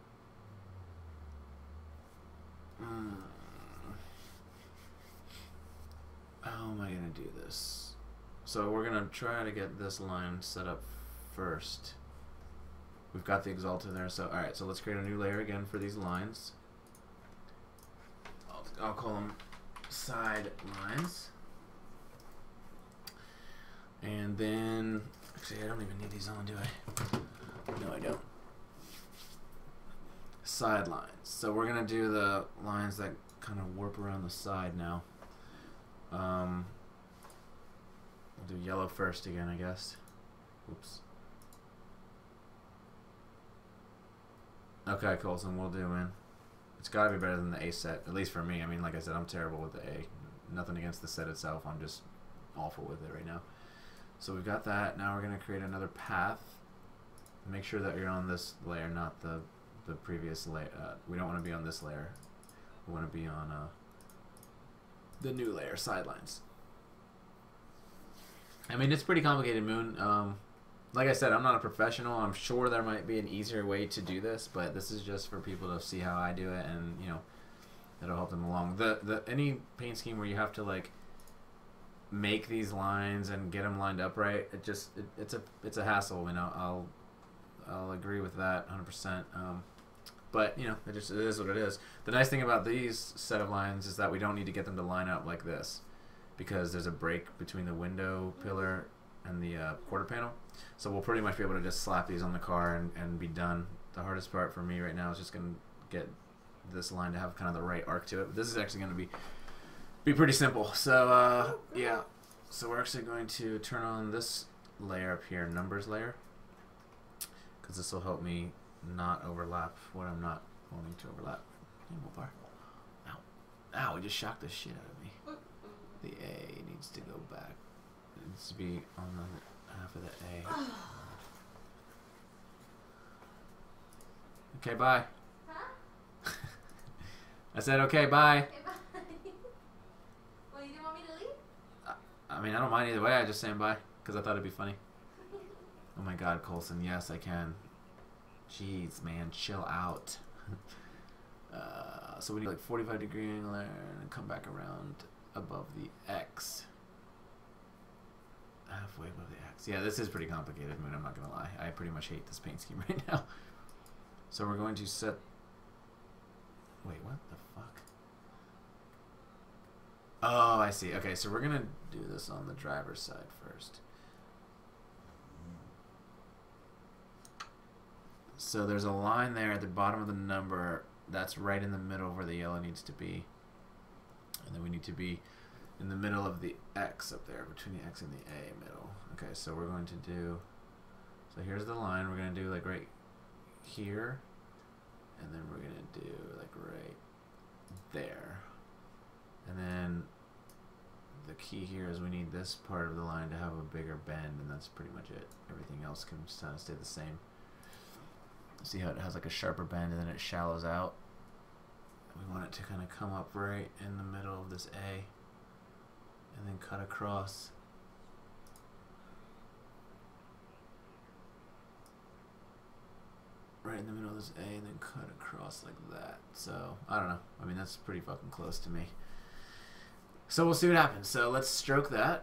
How am I going to do this? So we're going to try to get this line set up first. We've got the Exalted there. So, alright, so let's create a new layer again for these lines. I'll call them side lines. And then, actually I don't even need these on, do I? No, I don't. Side lines. So we're going to do the lines that kind of warp around the side now. We'll do yellow first again, I guess. Oops. Okay, Colson, we'll do in. It's got to be better than the A set, at least for me. I mean, like I said, I'm terrible with the A. Nothing against the set itself. I'm just awful with it right now. So we've got that. Now we're going to create another path. Make sure that you're on this layer, not the previous layer. We don't want to be on this layer. We want to be on the new layer, sidelines. I mean, it's pretty complicated, Moon. Like I said, I'm not a professional. I'm sure there might be an easier way to do this, but this is just for people to see how I do it, and you know, it'll help them along. Any paint scheme where you have to like make these lines and get them lined up right, it's a hassle. You know, I'll agree with that 100%. But you know, it is what it is. The nice thing about these set of lines is that we don't need to get them to line up like this, because there's a break between the window pillar and the quarter panel. So we'll pretty much be able to just slap these on the car and be done. The hardest part for me right now is just going to get this line to have kind of the right arc to it. But this is actually going to be pretty simple. So yeah, so we're actually going to turn on this layer up here, numbers layer, because this will help me not overlap what I'm not wanting to overlap. Bar. Ow. Ow, it just shocked the shit out of me. The A needs to go back. It needs to be on the half of the A. Okay, bye. Huh? I said okay, bye. Okay, bye. Well, you didn't want me to leave? I mean, I don't mind either way. I just saying bye because I thought it'd be funny. Oh my God, Colson. Yes, I can. Jeez, man, chill out. So we need like 45-degree angle there and come back around above the X. Halfway above the X. Yeah, this is pretty complicated, Moon, I'm not going to lie. I pretty much hate this paint scheme right now. So we're going to set... Wait, what the fuck? Oh, I see. Okay, so we're going to do this on the driver's side first. So there's a line there at the bottom of the number that's right in the middle where the yellow needs to be. And then we need to be in the middle of the X up there, between the X and the A middle. Okay, so we're going to do... So here's the line. We're going to do like right here. And then we're going to do like right there. And then the key here is we need this part of the line to have a bigger bend, and that's pretty much it. Everything else can kind of stay the same. See how it has like a sharper bend and then it shallows out? We want it to kind of come up right in the middle of this A and then cut across. Right in the middle of this A and then cut across like that. So, I don't know. I mean, that's pretty fucking close to me. So we'll see what happens. So let's stroke that.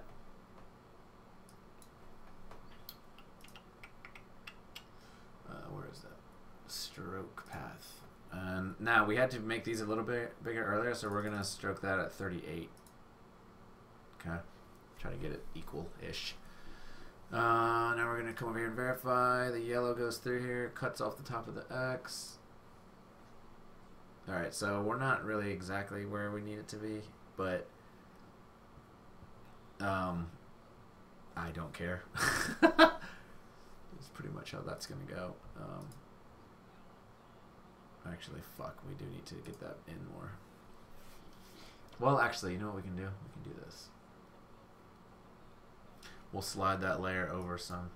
Where is that? Stroke path. And now we had to make these a little bit bigger earlier, so we're going to stroke that at 38. Okay. Try to get it equal-ish. Now we're going to come over here and verify. The yellow goes through here, cuts off the top of the X. Alright, so we're not really exactly where we need it to be, but I don't care. That's pretty much how that's going to go. Actually, fuck, we do need to get that in more. Well, actually, you know what we can do? We can do this. We'll slide that layer over some.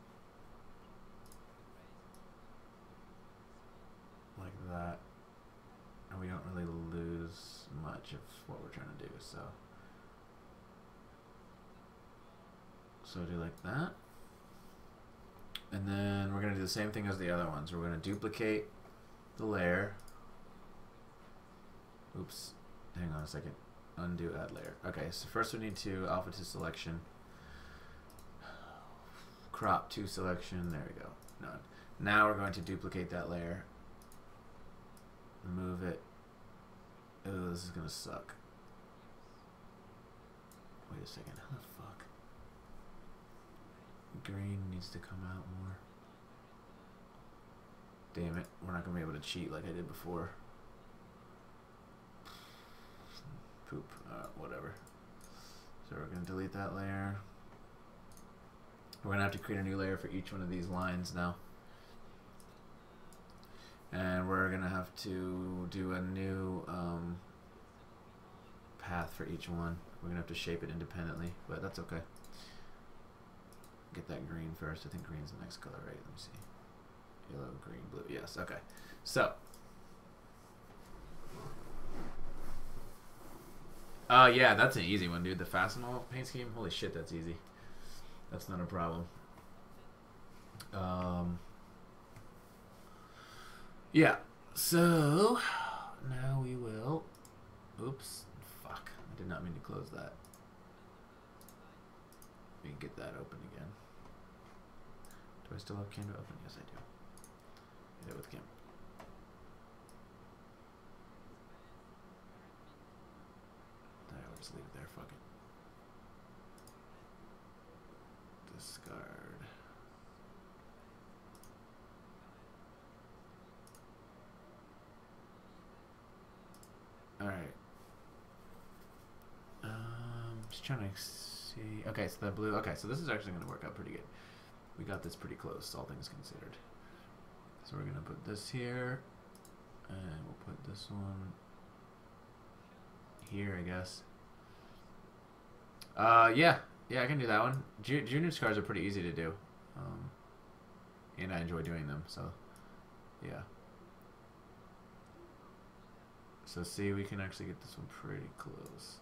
Like that. And we don't really lose much of what we're trying to do, so. So do like that. And then we're going to do the same thing as the other ones. We're going to duplicate the layer. Oops. Hang on a second. Undo add layer. Okay, so first we need to alpha to selection. Crop to selection. There we go. None. Now we're going to duplicate that layer. Move it. Oh, this is going to suck. Wait a second. How the fuck? Green needs to come out more. Damn it. We're not going to be able to cheat like I did before. Poop. Whatever. So we're going to delete that layer. We're going to have to create a new layer for each one of these lines now. And we're going to have to do a new path for each one. We're going to have to shape it independently, but that's okay. Get that green first. I think green's the next color, right? Let me see. Yellow, green, blue. Yes, okay. So. Yeah, that's an easy one, dude. The Fastenal paint scheme. Holy shit, that's easy. That's not a problem. Yeah. So now we will. Oops. Fuck. I did not mean to close that. We can get that open again. Do I still have Canva open? Yes, I do. Hit it with Canva. I'll just leave it there. Fuck it. Discard. Alright. Just trying to see. Okay, so the blue. Okay, so this is actually going to work out pretty good. We got this pretty close, all things considered. So we're going to put this here. And we'll put this one here, I guess. Yeah, I can do that one. Junior scars are pretty easy to do, and I enjoy doing them. So, yeah. So see, we can actually get this one pretty close.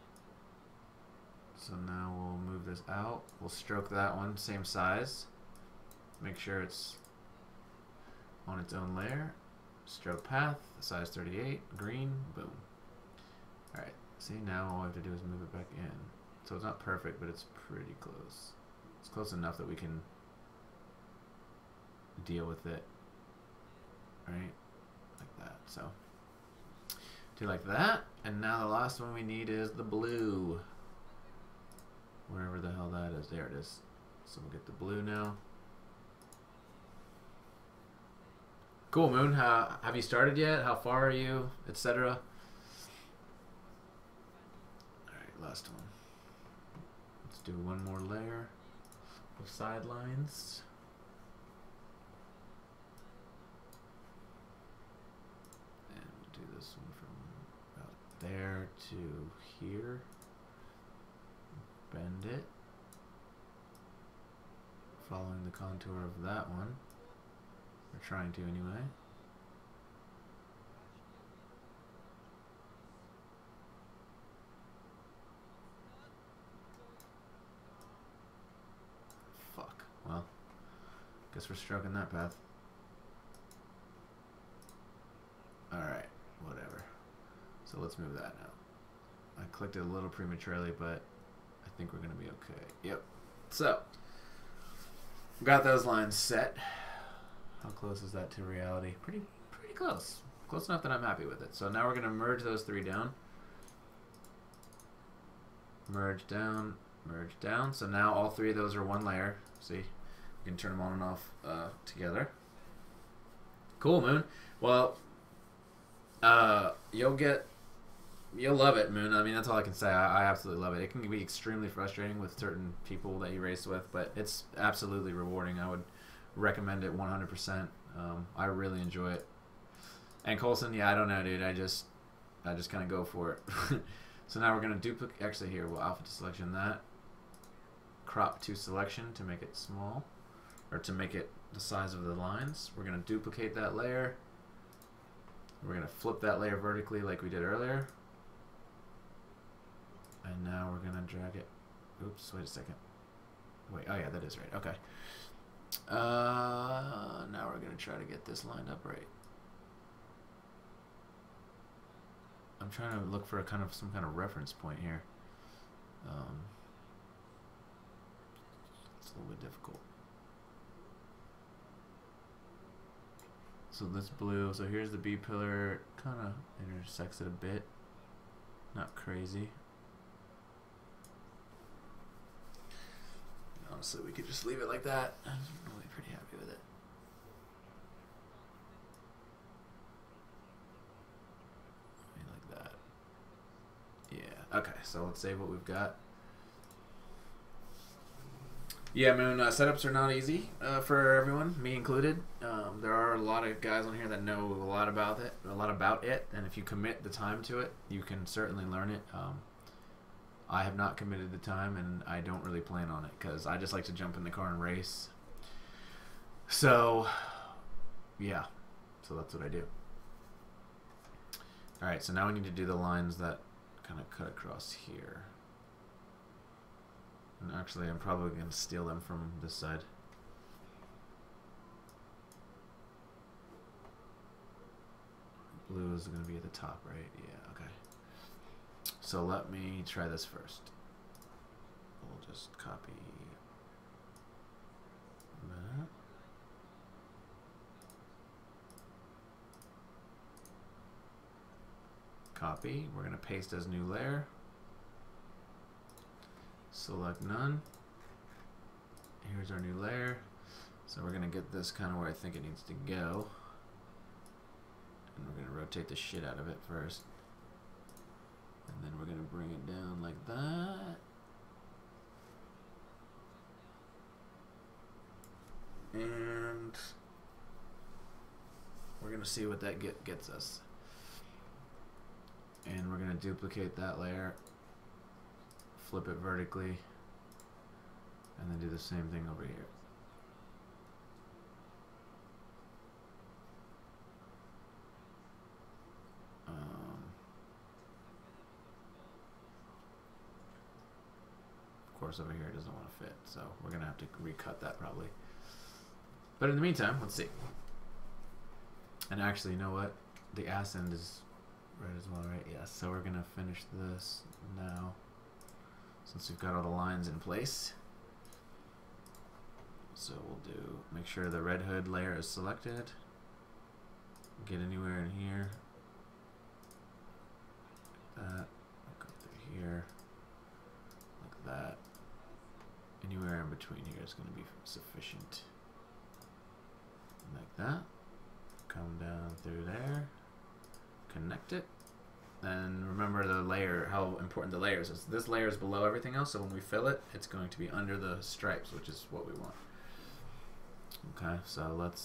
So now we'll move this out. We'll stroke that one, same size. Make sure it's on its own layer. Stroke path, size 38, green, boom. Alright, see, now all we have to do is move it back in. So it's not perfect, but it's pretty close. It's close enough that we can deal with it. Right? Like that. So, do like that. And now the last one we need is the blue. Wherever the hell that is. There it is. So we'll get the blue now. Cool, Moon. Have you started yet? How far are you? Etc. Alright, last one. Let's do one more layer of sidelines. And we'll do this one from about there to here. Bend it. Following the contour of that one. We're trying to anyway. Fuck. Well, guess we're stroking that path. Alright, whatever. So let's move that now. I clicked it a little prematurely, but I think we're going to be okay. Yep. So, got those lines set. How close is that to reality? Pretty close. Close enough that I'm happy with it. So now we're going to merge those three down. Merge down, merge down. So now all three of those are one layer. See? You can turn them on and off together. Cool, Moon. Well, you'll love it, Moon. I mean, that's all I can say. I absolutely love it. It can be extremely frustrating with certain people that you race with, but it's absolutely rewarding. I would recommend it 100%. I really enjoy it. And Coulson, yeah, I don't know, dude. I just kind of go for it. So now we're gonna duplicate. Actually, here we'll alpha to selection that. Crop to selection to make it small, or to make it the size of the lines. We're gonna duplicate that layer. We're gonna flip that layer vertically like we did earlier. And now we're gonna drag it. Oops, wait a second. Wait, oh yeah, that is right. Okay. Now we're gonna try to get this lined up right. I'm trying to look for some kind of reference point here. It's a little bit difficult. So this blue, so here's the B pillar, kind of intersects it a bit. Not crazy. Honestly, we could just leave it like that. I'm really pretty happy with it. Like that. Yeah, okay, so let's save what we've got. Yeah, Moon, setups are not easy for everyone, me included. There are a lot of guys on here that know a lot about it, and if you commit the time to it, you can certainly learn it. I have not committed the time, and I don't really plan on it because I just like to jump in the car and race. So, yeah, so that's what I do. All right, so now we need to do the lines that kind of cut across here. And actually, I'm probably going to steal them from this side. Blue is going to be at the top, right? Yeah, okay. So let me try this first. We'll just copy that. Copy. We're going to paste as new layer. Select none. Here's our new layer. So we're going to get this kind of where I think it needs to go. And we're going to rotate the shit out of it first. And then we're going to bring it down like that. And we're going to see what that gets us. And we're going to duplicate that layer. Flip it vertically, and then do the same thing over here. Of course, over here it doesn't want to fit, so we're going to have to recut that probably. But in the meantime, let's see. And actually, you know what? The ass end is right as well, right? Yes, so we're going to finish this now. Since we've got all the lines in place. So we'll make sure the red hood layer is selected. Get anywhere in here. Like that. Go through here. Like that. Anywhere in between here is going to be sufficient. Like that. Come down through there. Connect it. And remember the layer, how important the layer is. This layer is below everything else, so when we fill it, it's going to be under the stripes, which is what we want. Okay, so let's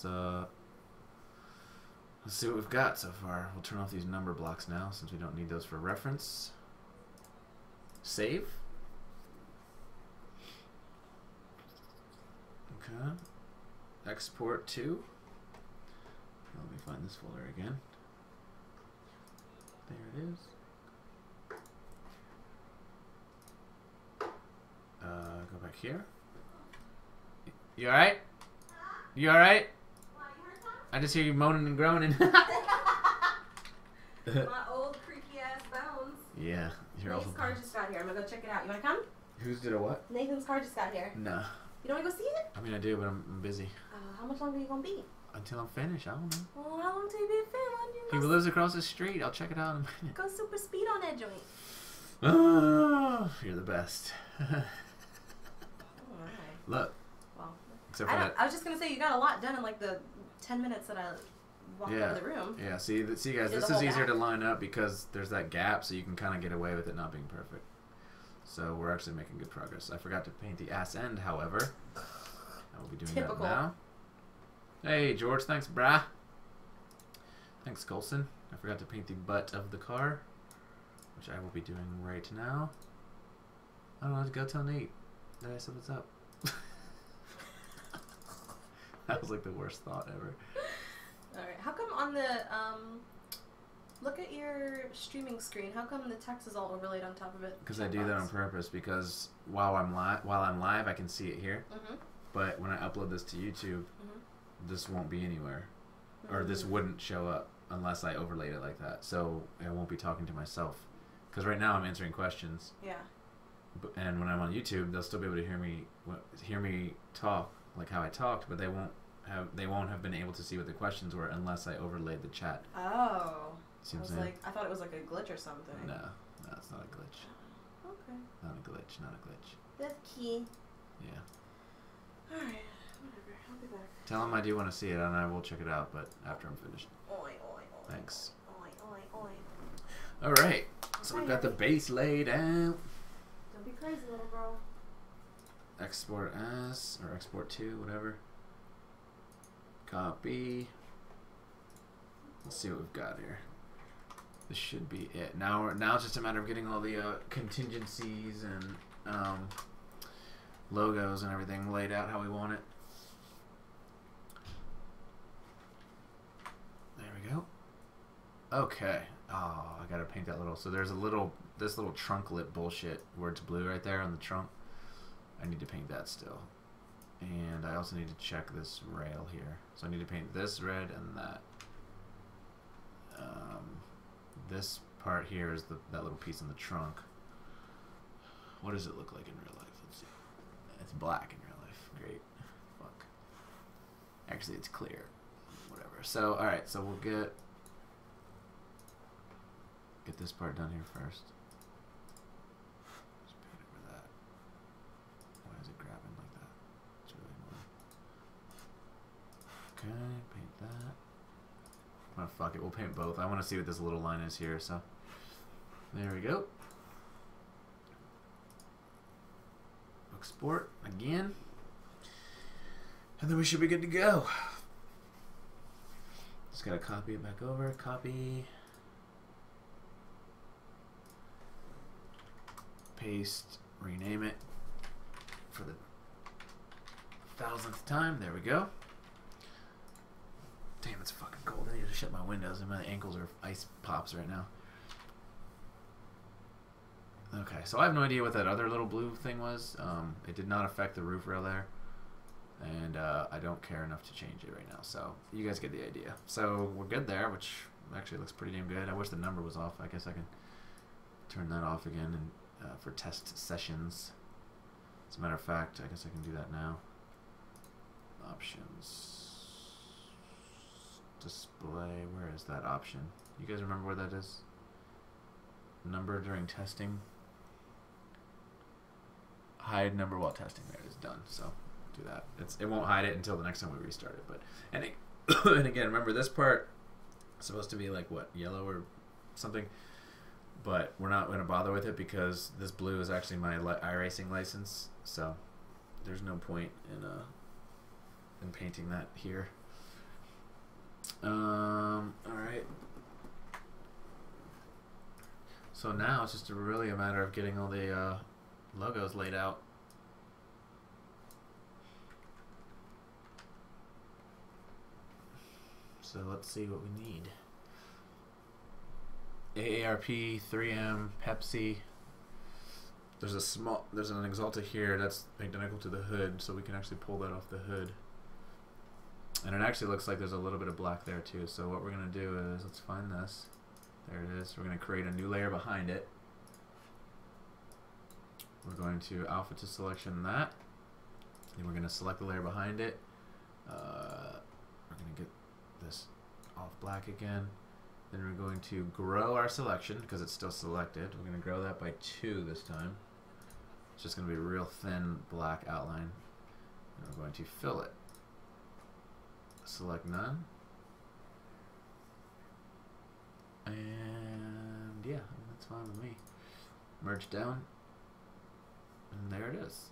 see what we've got so far. We'll turn off these number blocks now, since we don't need those for reference. Save. Okay. Export to. Let me find this folder again. There it is. Go back here. You alright? You alright? I just hear you moaning and groaning. My old creaky ass bones. Yeah. Nathan's car just got here. I'm gonna go check it out. You wanna come? Who's did a what? Nathan's car just got here. No. You don't wanna go see it? I mean, I do, but I'm busy. How much longer are you gonna be? Until I'm finished, I don't know. Well, how long till you be a fan? He lives across the street. I'll check it out in a minute. Go super speed on that joint. Oh, you're the best. Alright. Look. Well, except for that. I was just gonna say you got a lot done in like the 10 minutes that I walked over the room. Yeah. See, guys, this is easier to line up because there's that gap, so you can kind of get away with it not being perfect. So we're actually making good progress. I forgot to paint the ass end, however. I will be doing that now. Hey, George. Thanks, brah. Thanks, Colson. I forgot to paint the butt of the car, which I will be doing right now. I don't know. Go tell Nate that I said what's up. That was like the worst thought ever. Alright. How come on the Look at your streaming screen. How come the text is all overlaid on top of it? Because I do that on purpose. Because while I'm live, I can see it here. Mm-hmm. But when I upload this to YouTube, this won't be anywhere, or this wouldn't show up unless I overlaid it like that. So I won't be talking to myself. Because right now I'm answering questions. Yeah. And when I'm on YouTube, they'll still be able to hear me talk like how I talked, but they won't have been able to see what the questions were unless I overlaid the chat. Oh. See what I was like, I thought it was like a glitch or something. No, it's not a glitch. Okay. Not a glitch. Not a glitch. That's key. Yeah. All right. Whatever. I'll be back. Tell them I do want to see it, and I will check it out, but after I'm finished. Oi, oi, oi. Thanks. Oi, oi, oi. All right. So we've got the base laid out. Don't be crazy, little girl. Export as or export to, whatever. Copy. Let's see what we've got here. This should be it. Now it's just a matter of getting all the contingencies and logos and everything laid out how we want it. There we go. Okay. Oh, I gotta paint that little. So there's this little trunklet bullshit where it's blue right there on the trunk. I need to paint that still. And I also need to check this rail here. So I need to paint this red and that. This part here is that little piece in the trunk. What does it look like in real life? Let's see. It's black in real life. Great. Fuck. Actually, it's clear. Whatever. So, alright. So we'll get this part done here first. Just paint over that. Why is it grabbing like that? It's really annoying. Okay, paint that. Oh, fuck it, we'll paint both. I want to see what this little line is here, so. There we go. Export again. And then we should be good to go. Just gotta copy it back over. Copy. Paste. Rename it for the 1000th time. There we go. Damn, it's fucking cold. I need to shut my windows and my ankles are ice pops right now. Okay, so I have no idea what that other little blue thing was. It did not affect the roof rail there. And I don't care enough to change it right now. So you guys get the idea. So we're good there, which actually looks pretty damn good. I wish the number was off. I guess I can turn that off again and for test sessions. As a matter of fact, I guess I can do that now. Options. Display, where is that option? You guys remember where that is? Number during testing. Hide number while testing. There it is, done. So do that. It won't hide it until the next time we restart it. But and again, remember this part is supposed to be like what, yellow or something. But we're not going to bother with it because this blue is actually my iRacing license. So there's no point in painting that here. Alright. So now it's just really a matter of getting all the logos laid out. So let's see what we need. AARP, 3M, Pepsi. There's an Axalta here that's identical to the hood, so we can actually pull that off the hood. And it actually looks like there's a little bit of black there too. So what we're going to do is, let's find this. There it is. We're going to create a new layer behind it. We're going to alpha to selection that. Then we're going to select the layer behind it. We're going to get this off black again. Then we're going to grow our selection because it's still selected. We're going to grow that by 2 this time. It's just going to be a real thin black outline. And we're going to fill it. Select none. And yeah, that's fine with me. Merge down. And there it is.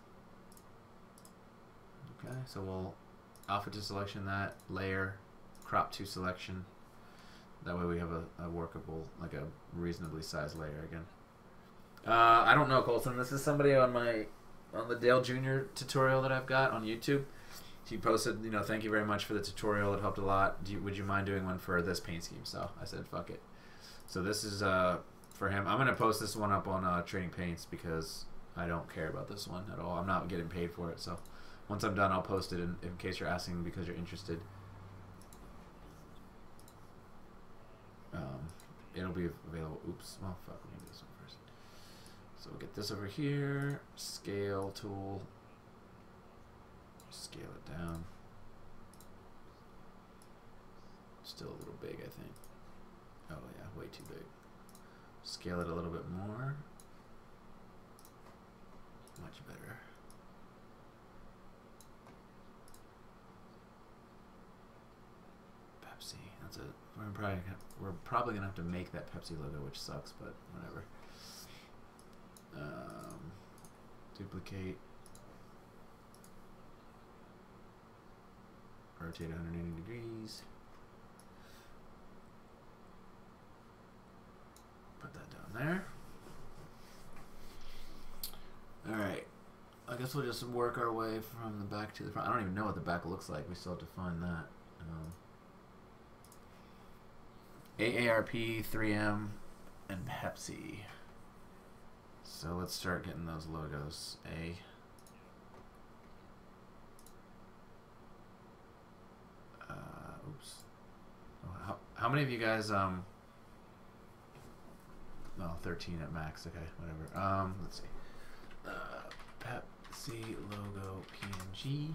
Okay, so we'll alpha to selection that, layer, crop to selection. That way we have a workable, like a reasonably sized layer again. I don't know, Colson. This is somebody on the Dale Jr. tutorial that I've got on YouTube. He posted, thank you very much for the tutorial. It helped a lot. Would you mind doing one for this paint scheme? So I said, fuck it. So this is for him. I'm gonna post this one up on Trading Paints because I don't care about this one at all. I'm not getting paid for it. So once I'm done, I'll post it in case you're asking because you're interested. It'll be available. Oops. Well, fuck. Let me do this one first. So we'll get this over here. Scale tool. Scale it down. Still a little big, I think. Oh yeah, way too big. Scale it a little bit more. Much better. Pepsi. That's a. We're probably gonna have to make that Pepsi logo, which sucks, but whatever. Duplicate. Rotate 180 degrees. Put that down there. Alright. I guess we'll just work our way from the back to the front. I don't even know what the back looks like. We still have to find that. AARP, 3M, and Pepsi. So let's start getting those logos. Oops. Oh, how many of you guys, well, 13 at max, okay, whatever. Let's see. Pepsi logo PNG.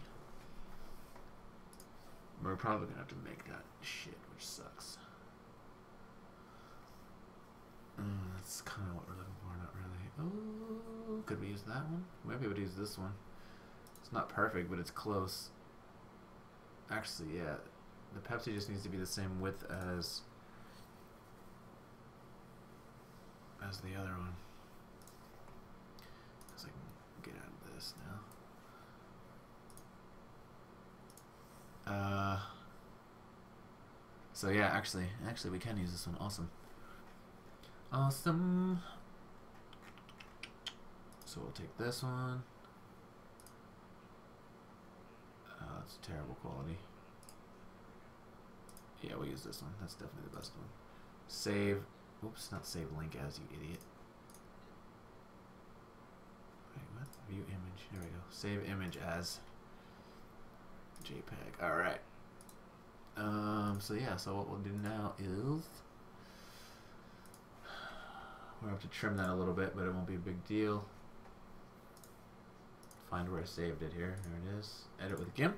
We're probably gonna have to make that shit, which sucks. That's kind of what we're looking for, not really. Oh, could we use that one? Maybe we would use this one. It's not perfect, but it's close. Actually, yeah. The Pepsi just needs to be the same width as the other one. So I can get out of this now. So yeah, actually we can use this one. Awesome. Awesome. So we'll take this one. That's terrible quality. Yeah, we'll use this one. That's definitely the best one. Save. Oops, not save link as, you idiot. Wait, what? View image. Here we go. Save image as JPEG. Alright. So yeah, so what we'll do now is we'll have to trim that a little bit, but it won't be a big deal. Find where I saved it here. There it is. Edit with GIMP.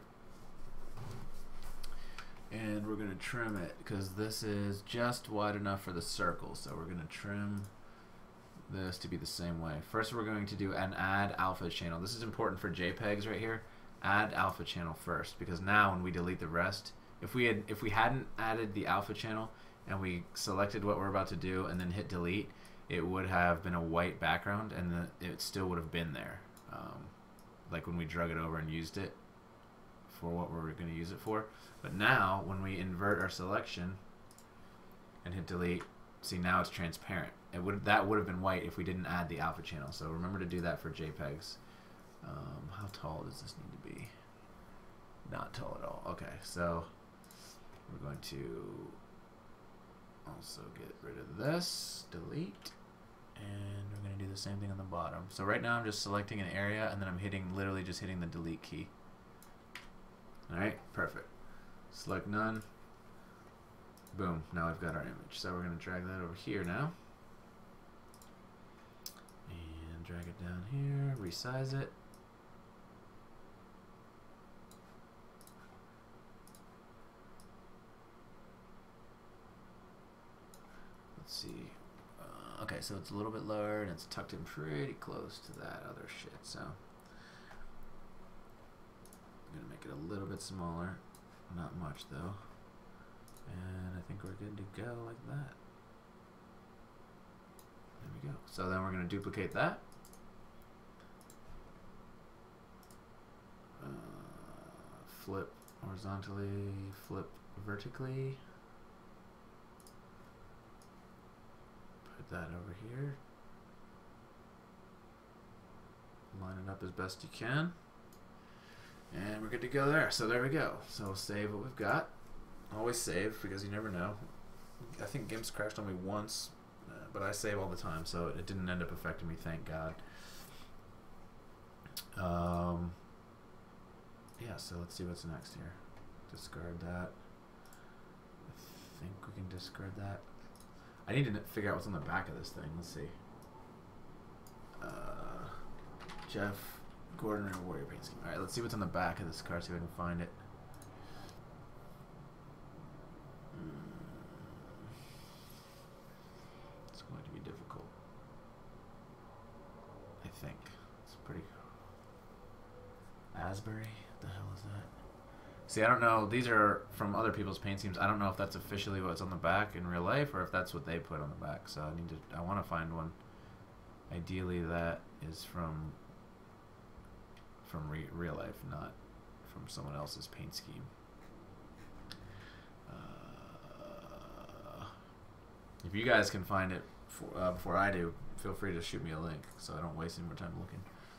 And we're going to trim it because this is just wide enough for the circle. So we're going to trim this to be the same way. First we're going to do an add alpha channel. This is important for JPEGs right here. Add alpha channel first, because now when we delete the rest, if we hadn't added the alpha channel and we selected what we're about to do and then hit delete, it would have been a white background and it still would have been there. Like when we drug it over and used it for what we're going to use it for. But now when we invert our selection and hit delete, see, now it's transparent. That would have been white if we didn't add the alpha channel. So remember to do that for JPEGs. How tall does this need to be? Not tall at all. Okay, so we're going to also get rid of this, delete, and we're going to do the same thing on the bottom. So right now I'm just selecting an area and then I'm literally just hitting the delete key. Alright, perfect. Select none. Boom, now I've got our image. So we're going to drag that over here now. And drag it down here, resize it. Let's see. Okay, so it's a little bit lower and it's tucked in pretty close to that other shit. So I'm gonna make it a little bit smaller, not much though, and I think we're good to go like that. There we go. So then we're gonna duplicate that. Flip horizontally, flip vertically. Put that over here. Line it up as best you can. And we're good to go there. So there we go. So we'll save what we've got. Always save because you never know I think Gimp's crashed on me once, but I save all the time, so it didn't end up affecting me, thank God. Yeah, so let's see what's next here. Discard that. I think we can discard that. I need to figure out what's on the back of this thing. Let's see. Jeff Gordon or Warrior Paint Scheme. Alright, let's see what's on the back of this card, see if I can find it. It's going to be difficult. I think. It's pretty... Asbury? What the hell is that? See, I don't know. These are from other people's paint schemes. I don't know if that's officially what's on the back in real life or if that's what they put on the back. So I want to find one. Ideally, that is from real life, not from someone else's paint scheme. If you guys can find it before I do, feel free to shoot me a link so I don't waste any more time looking.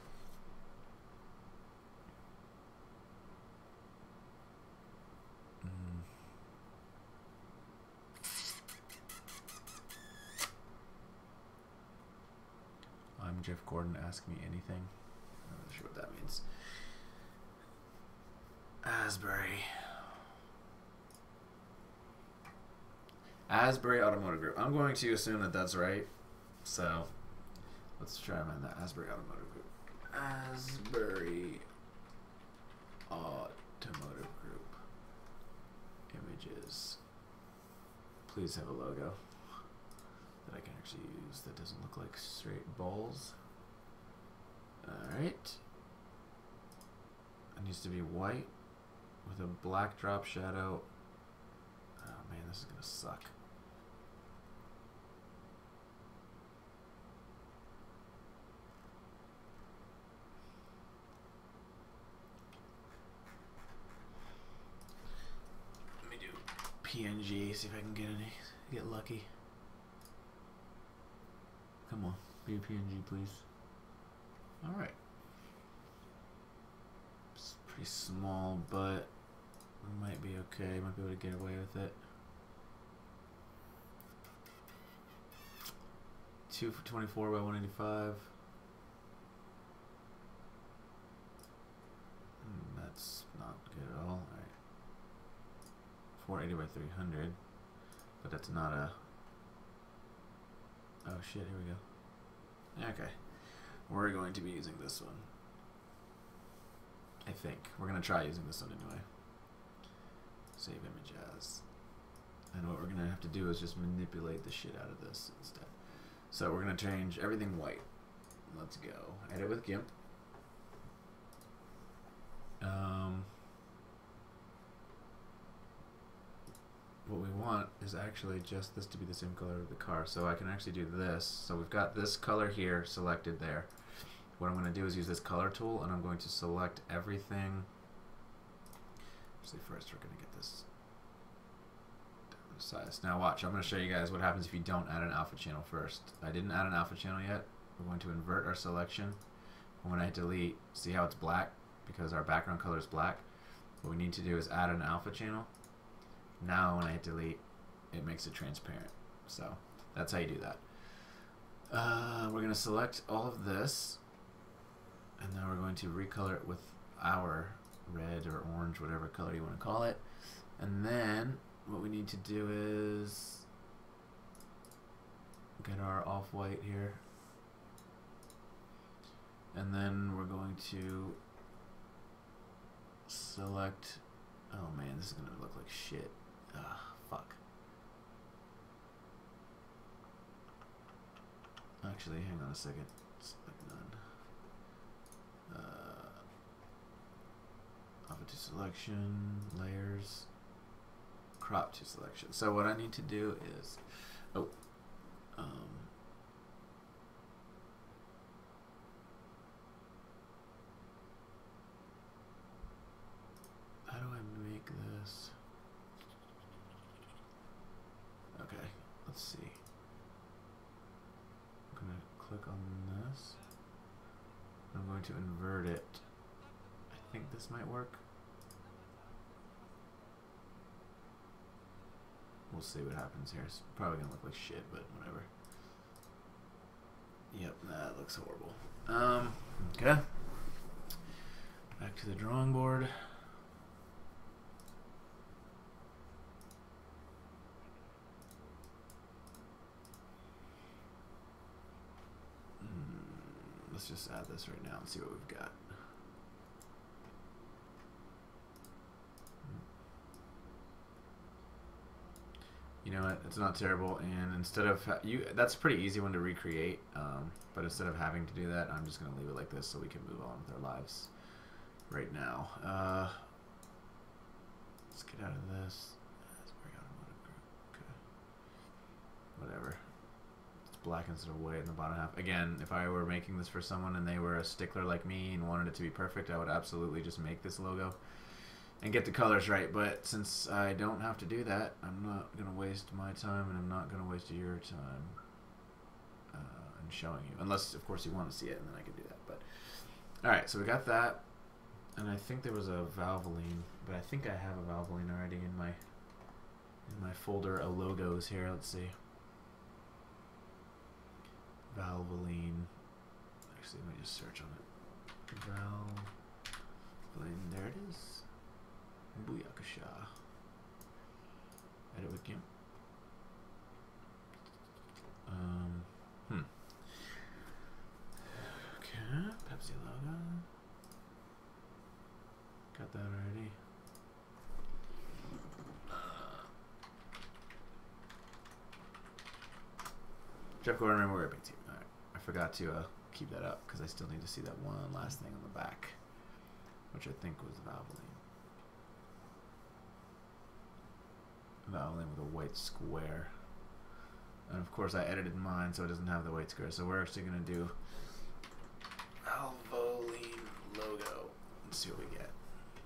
I'm Jeff Gordon, ask me anything. I'm not sure what that means. Asbury Automotive Group. I'm going to assume that that's right. So let's try and find that. Asbury Automotive Group. Asbury Automotive Group. Images. Please have a logo that I can actually use that doesn't look like straight balls. Alright. It needs to be white with a black drop shadow. Oh man, this is gonna suck. Let me do PNG, see if I can get lucky. Come on, be a PNG, please. Alright. It's pretty small, but we might be okay. Might be able to get away with it. 2 for 24 by 185. That's not good at all. Alright. 480 by 300. But that's not a... Oh shit, here we go. Okay. We're going to be using this one. I think. We're going to try using this one anyway. Save image as. And what we're going to have to do is just manipulate the shit out of this instead. So we're going to change everything white. Let's go. Edit with GIMP. What we want is actually just this to be the same color of the car. So I can actually do this. So we've got this color here selected there. What I'm going to do is use this color tool and I'm going to select everything. Actually, first we're going to get this down to size. Now watch, I'm going to show you guys what happens if you don't add an alpha channel first. I didn't add an alpha channel yet. We're going to invert our selection. And when I hit delete, see how it's black? Because our background color is black. What we need to do is add an alpha channel. Now when I hit delete, it makes it transparent. So that's how you do that. We're going to select all of this. And now we're going to recolor it with our red or orange, whatever color you want to call it. And then what we need to do is get our off-white here. And then we're going to select... Oh man, this is going to look like shit. Fuck. Actually, hang on a second. Select none. Alpha to selection, layers, crop to selection. So what I need to do is, how do I make this? Okay, let's see. I'm gonna click on this. I'm going to invert it. I think this might work. We'll see what happens here. It's probably gonna look like shit, but whatever. Yep, that looks horrible. Okay. Back to the drawing board. Let's just add this right now and see what we've got. You know what? It's not terrible, and instead of that's a pretty easy one to recreate. But instead of having to do that, I'm just gonna leave it like this so we can move on with our lives right now. Let's get out of this. Okay. Whatever. It's black instead of white in the bottom half. Again, if I were making this for someone and they were a stickler like me and wanted it to be perfect, I would absolutely just make this logo and get the colors right. But since I don't have to do that, I'm not going to waste my time, and I'm not going to waste your time in showing you. Unless, of course, you want to see it, and then I can do that. But alright, so we got that. And I think there was a Valvoline, but I think I have a Valvoline already in my folder of logos here. Let's see. Valvoline. Actually, let me just search on it. Valvoline. There it is. Booyakasha. Edit with GIMP. Okay. Pepsi logo. Got that already. Jeff Gordon, Rainbow Ripping Team. Alright. I forgot to keep that up because I still need to see that one last thing on the back, which I think was Valvoline. Valvoline with a white square. And of course I edited mine so it doesn't have the white square. So we're actually going to do Valvoline logo. Let's see what we get.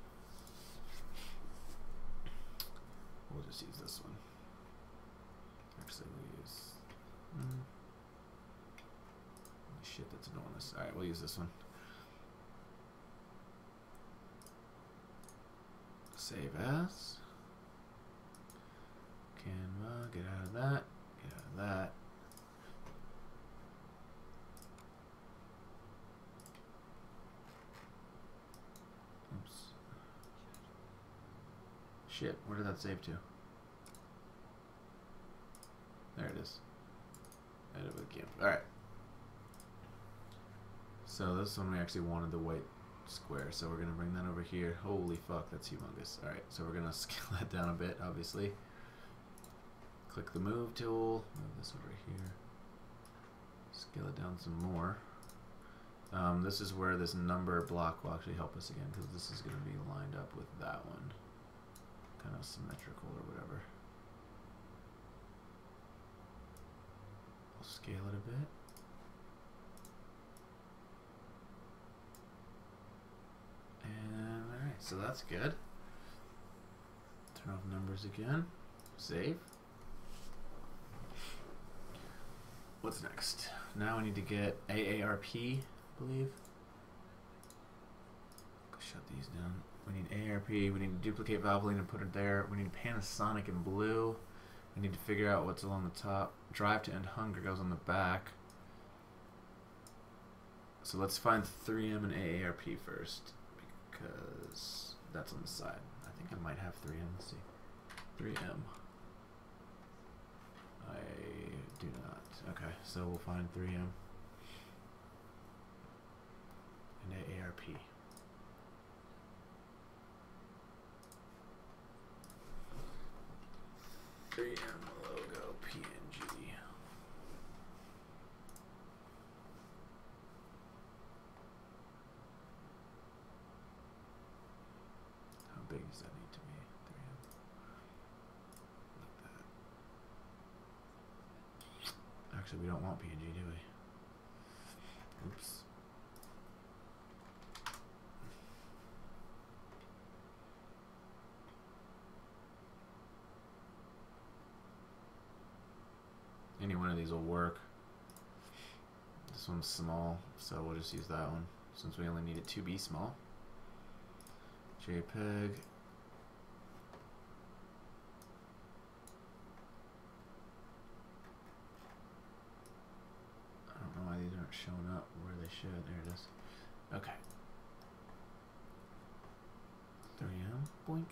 We'll just use this one. Actually, we'll use... shit, that's annoying us. Alright, we'll use this one. Save as. Canva, get out of that. Get out of that. Oops. Shit, where did that save to? There it is. Edit with GIMP. Alright. So this one we actually wanted the white square, so we're going to bring that over here. Holy fuck, that's humongous. Alright, so we're going to scale that down a bit, obviously. Click the move tool, move this over here. Scale it down some more. This is where this number block will actually help us again, because this is going to be lined up with that one. Kind of symmetrical or whatever. I'll scale it a bit. And alright, so that's good. Turn off numbers again. Save. What's next? Now we need to get AARP, I believe. Go shut these down. We need AARP. We need to duplicate Valvoline and put it there. We need Panasonic in blue. We need to figure out what's along the top. Drive to End Hunger goes on the back. So let's find 3M and AARP first, because that's on the side. I think I might have 3M. Let's see. 3M. I do not. Okay, so we'll find 3M and AARP. logo PNG. How big does that need to be? 3M. Like that. Actually, we don't want PNG, do we? Oops. Any one of these will work. This one's small, so we'll just use that one since we only need it to be small. JPEG. showing up where they should. There it is. Okay. 3M. Boink.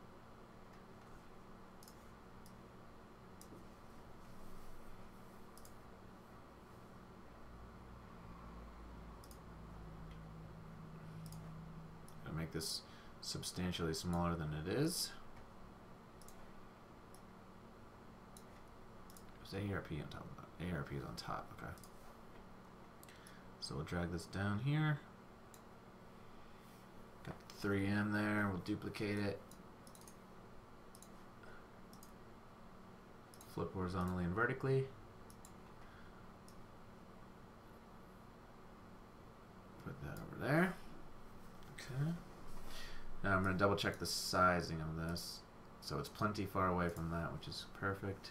Gonna make this substantially smaller than it is. There's ARP on top of that. ARP is on top, okay. So we'll drag this down here. Got 3M there, we'll duplicate it. Flip horizontally and vertically. Put that over there. Okay. Now I'm going to double check the sizing of this. So it's plenty far away from that, which is perfect.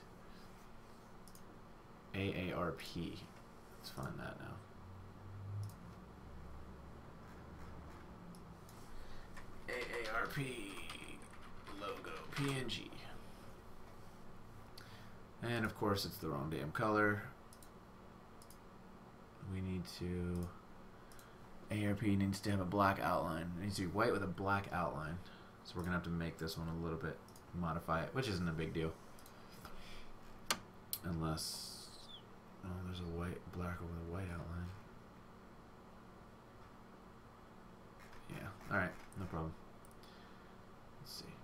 AARP. Let's find that now. AARP logo PNG. And of course it's the wrong damn color. We need to ARP needs to have a black outline. It needs to be white with a black outline. So we're gonna have to make this one a little bit, modify it, which isn't a big deal. Unless, oh, there's a black over the white outline. Yeah, alright, no problem. Let's see.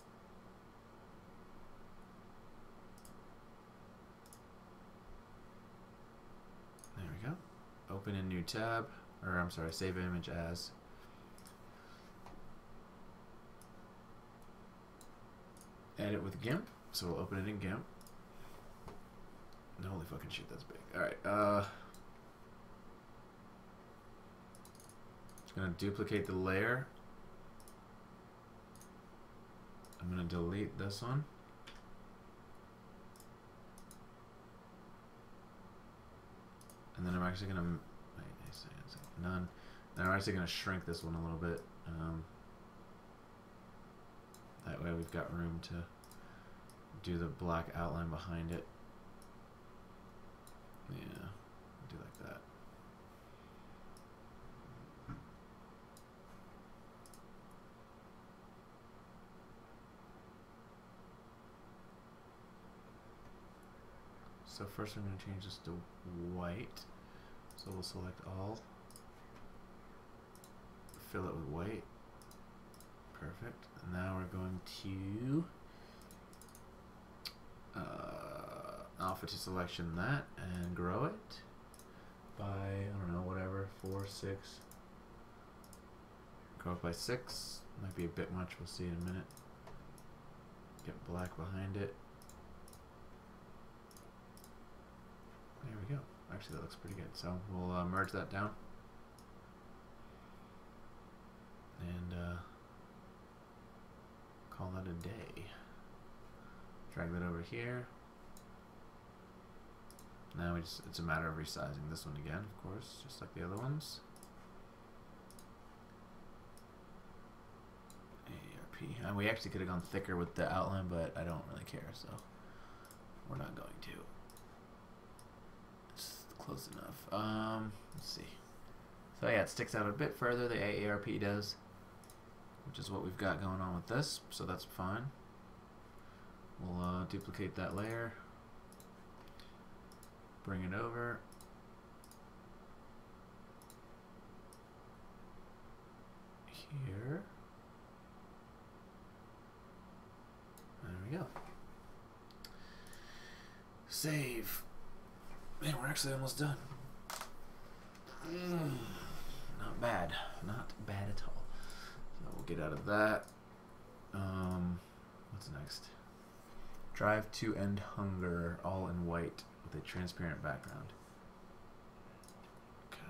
There we go. Open a new tab. Or I'm sorry, save image as. Edit with GIMP. So we'll open it in GIMP. Holy fucking shit, that's big. Alright, just gonna duplicate the layer. I'm gonna delete this one. And then I'm actually gonna none. Now I'm actually going to shrink this one a little bit. That way we've got room to do the black outline behind it. Yeah, do like that. So first I'm going to change this to white. So we'll select all. Fill it with white. Perfect. And now we're going to alpha to selection that and grow it by, I don't know, whatever, 4, 6. Grow it by 6. Might be a bit much. We'll see in a minute. Get black behind it. There we go. Actually, that looks pretty good. So we'll merge that down. And call that a day. Drag that over here. Now it's a matter of resizing this one again, of course, just like the other ones. ARP. And we actually could have gone thicker with the outline, but I don't really care, so we're not going to. It's close enough. Let's see. So yeah, it sticks out a bit further, the AARP does, which is what we've got going on with this, so that's fine. We'll duplicate that layer, bring it over, here, there we go. Save. Man, we're actually almost done. Not bad. Not bad at all. So we'll get out of that. What's next? Drive to End Hunger, all in white with a transparent background. Okay.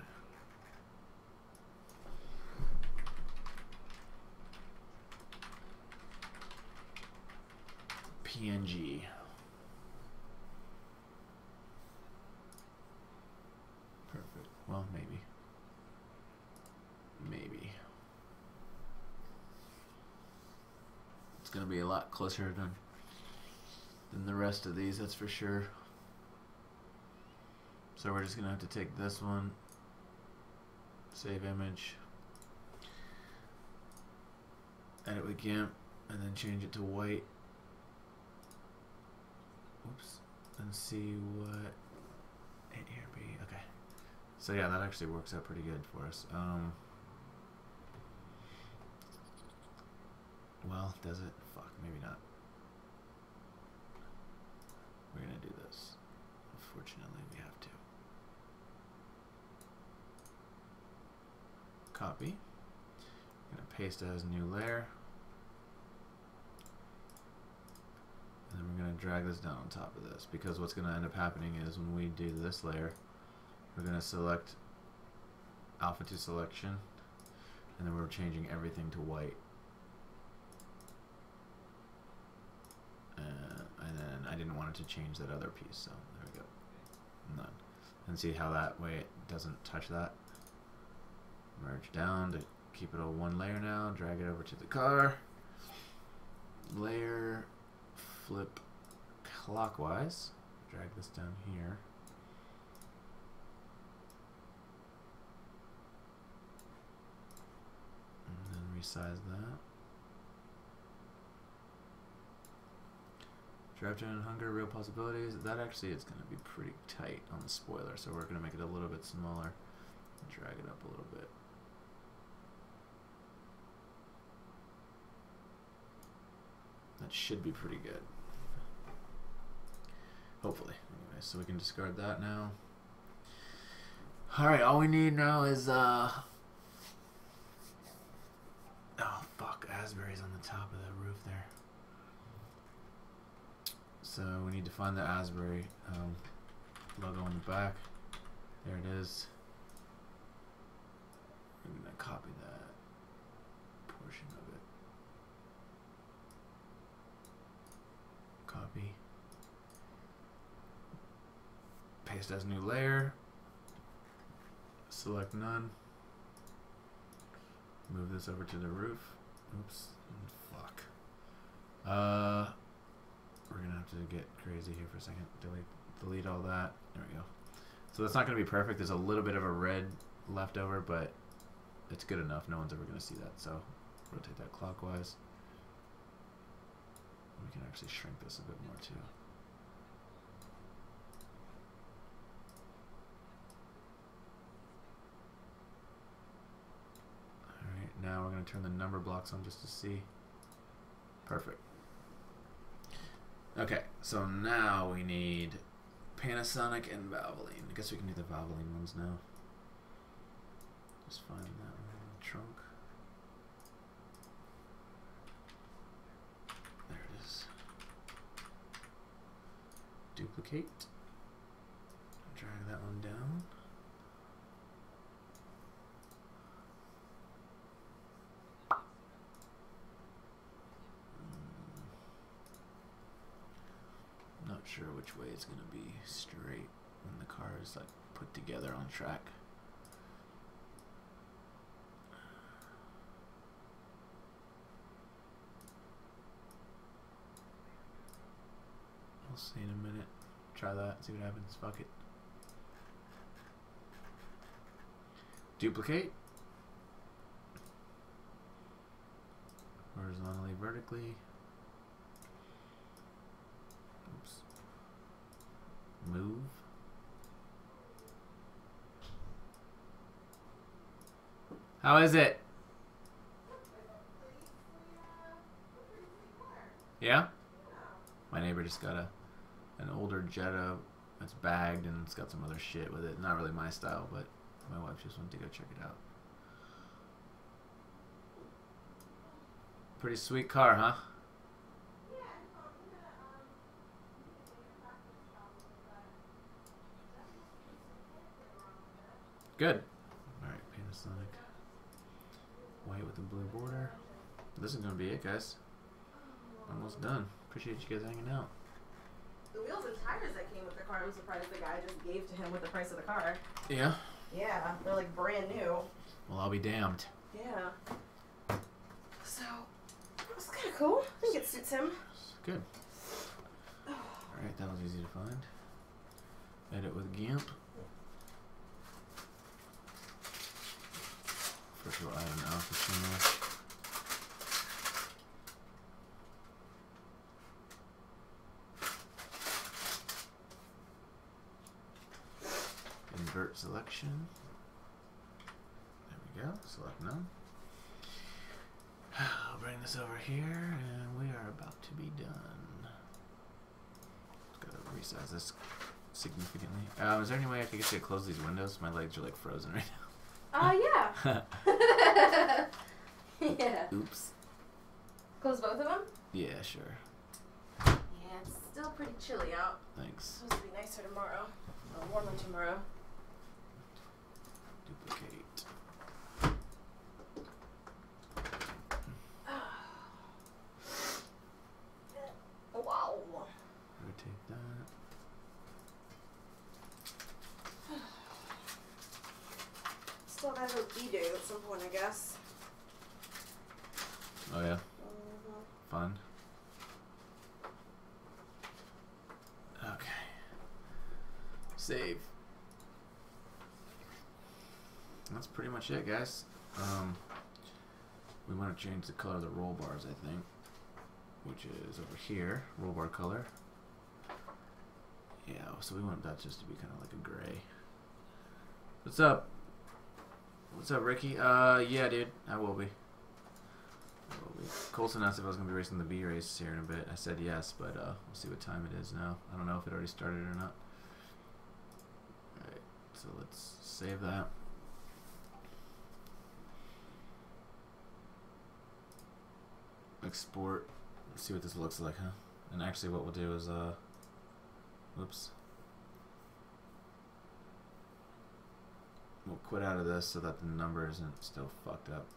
PNG. Perfect. Well, maybe. Maybe. It's going to be a lot closer than the rest of these, that's for sure. So we're just going to have to take this one, Save image. Edit with GIMP, and then change it to white. Oops. And see what ARB. Okay. So yeah, that actually works out pretty good for us. Well, does it? Fuck, maybe not. We're gonna do this. Unfortunately, we have to. Copy. Gonna paste as new layer. And then we're going to drag this down on top of this, because what's going to end up happening is when we do this layer, we're going to select alpha to selection, and then we're changing everything to white. And then I didn't want it to change that other piece, so there we go. None. And see how that way it doesn't touch that. Merge down to keep it all one layer now. Drag it over to the car. Layer. Flip clockwise, drag this down here, and then resize that. Drivetrain and Hunger, Real Possibilities. That actually is going to be pretty tight on the spoiler, so we're going to make it a little bit smaller and drag it up a little bit. That should be pretty good. Hopefully. Anyway, so we can discard that now. Alright, all we need now is, oh, fuck, Asbury's on the top of the roof there. So we need to find the Asbury logo on the back. There it is. I'm going to copy that portion of it. Copy. Paste as new layer. Select none. Move this over to the roof. Oops. Fuck. We're gonna have to get crazy here for a second. Delete all that. There we go. So that's not gonna be perfect. There's a little bit of a red left over, but it's good enough. No one's ever gonna see that. So rotate that clockwise. We can actually shrink this a bit more too. Alright, now we're going to turn the number blocks on just to see. Perfect. Okay, so now we need Panasonic and Valvoline. I guess we can do the Valvoline ones now. Just find that one in the trunk. There it is. Duplicate. Drag that one down. Not sure which way it's going to be straight when the car is like put together on track. We'll see in a minute. Try that, see what happens. Fuck it. Duplicate. Horizontally, vertically. Oops. Move. How is it? Yeah? My neighbor just got an older Jetta that's bagged and it's got some other shit with it. Not really my style, but my wife just wanted to go check it out. Pretty sweet car, huh? Good. Alright, Panasonic. White with a blue border. This is going to be it, guys. Almost done. Appreciate you guys hanging out. The wheels and tires that came with the car, I'm surprised the guy just gave to him with the price of the car. Yeah? Yeah, they're like brand new. Well, I'll be damned. Yeah. So, that's kind of cool. I think it suits him. Good. Alright, that was easy to find. Edit with GIMP. virtual item alpha channel. Invert selection. There we go. Select none. I'll bring this over here, and we are about to be done. Just gotta resize this significantly. Is there any way I could get you to close these windows? My legs are like frozen right Yeah. now. Yeah. Oops. Close both of them? Yeah, sure. Yeah, it's still pretty chilly out. Thanks. It's supposed to be nicer tomorrow. Or warmer tomorrow. Duplicate. Wow. Rotate that. Still gotta go E-Day at some point, I guess. Oh yeah, Mm-hmm. fun. Okay. Save. That's pretty much it, guys. We want to change the color of the roll bars, I think, which is over here, roll bar color. Yeah, so we want that just to be kind of like a gray. What's up? What's up, Ricky? Yeah, dude, I will be. Colson asked if I was going to be racing the B race here in a bit. I said yes, but we'll see what time it is now. I don't know if it already started or not. Alright, so let's save that. Export. Let's see what this looks like, huh? And actually what we'll do is, whoops. We'll quit out of this so that the number isn't still fucked up.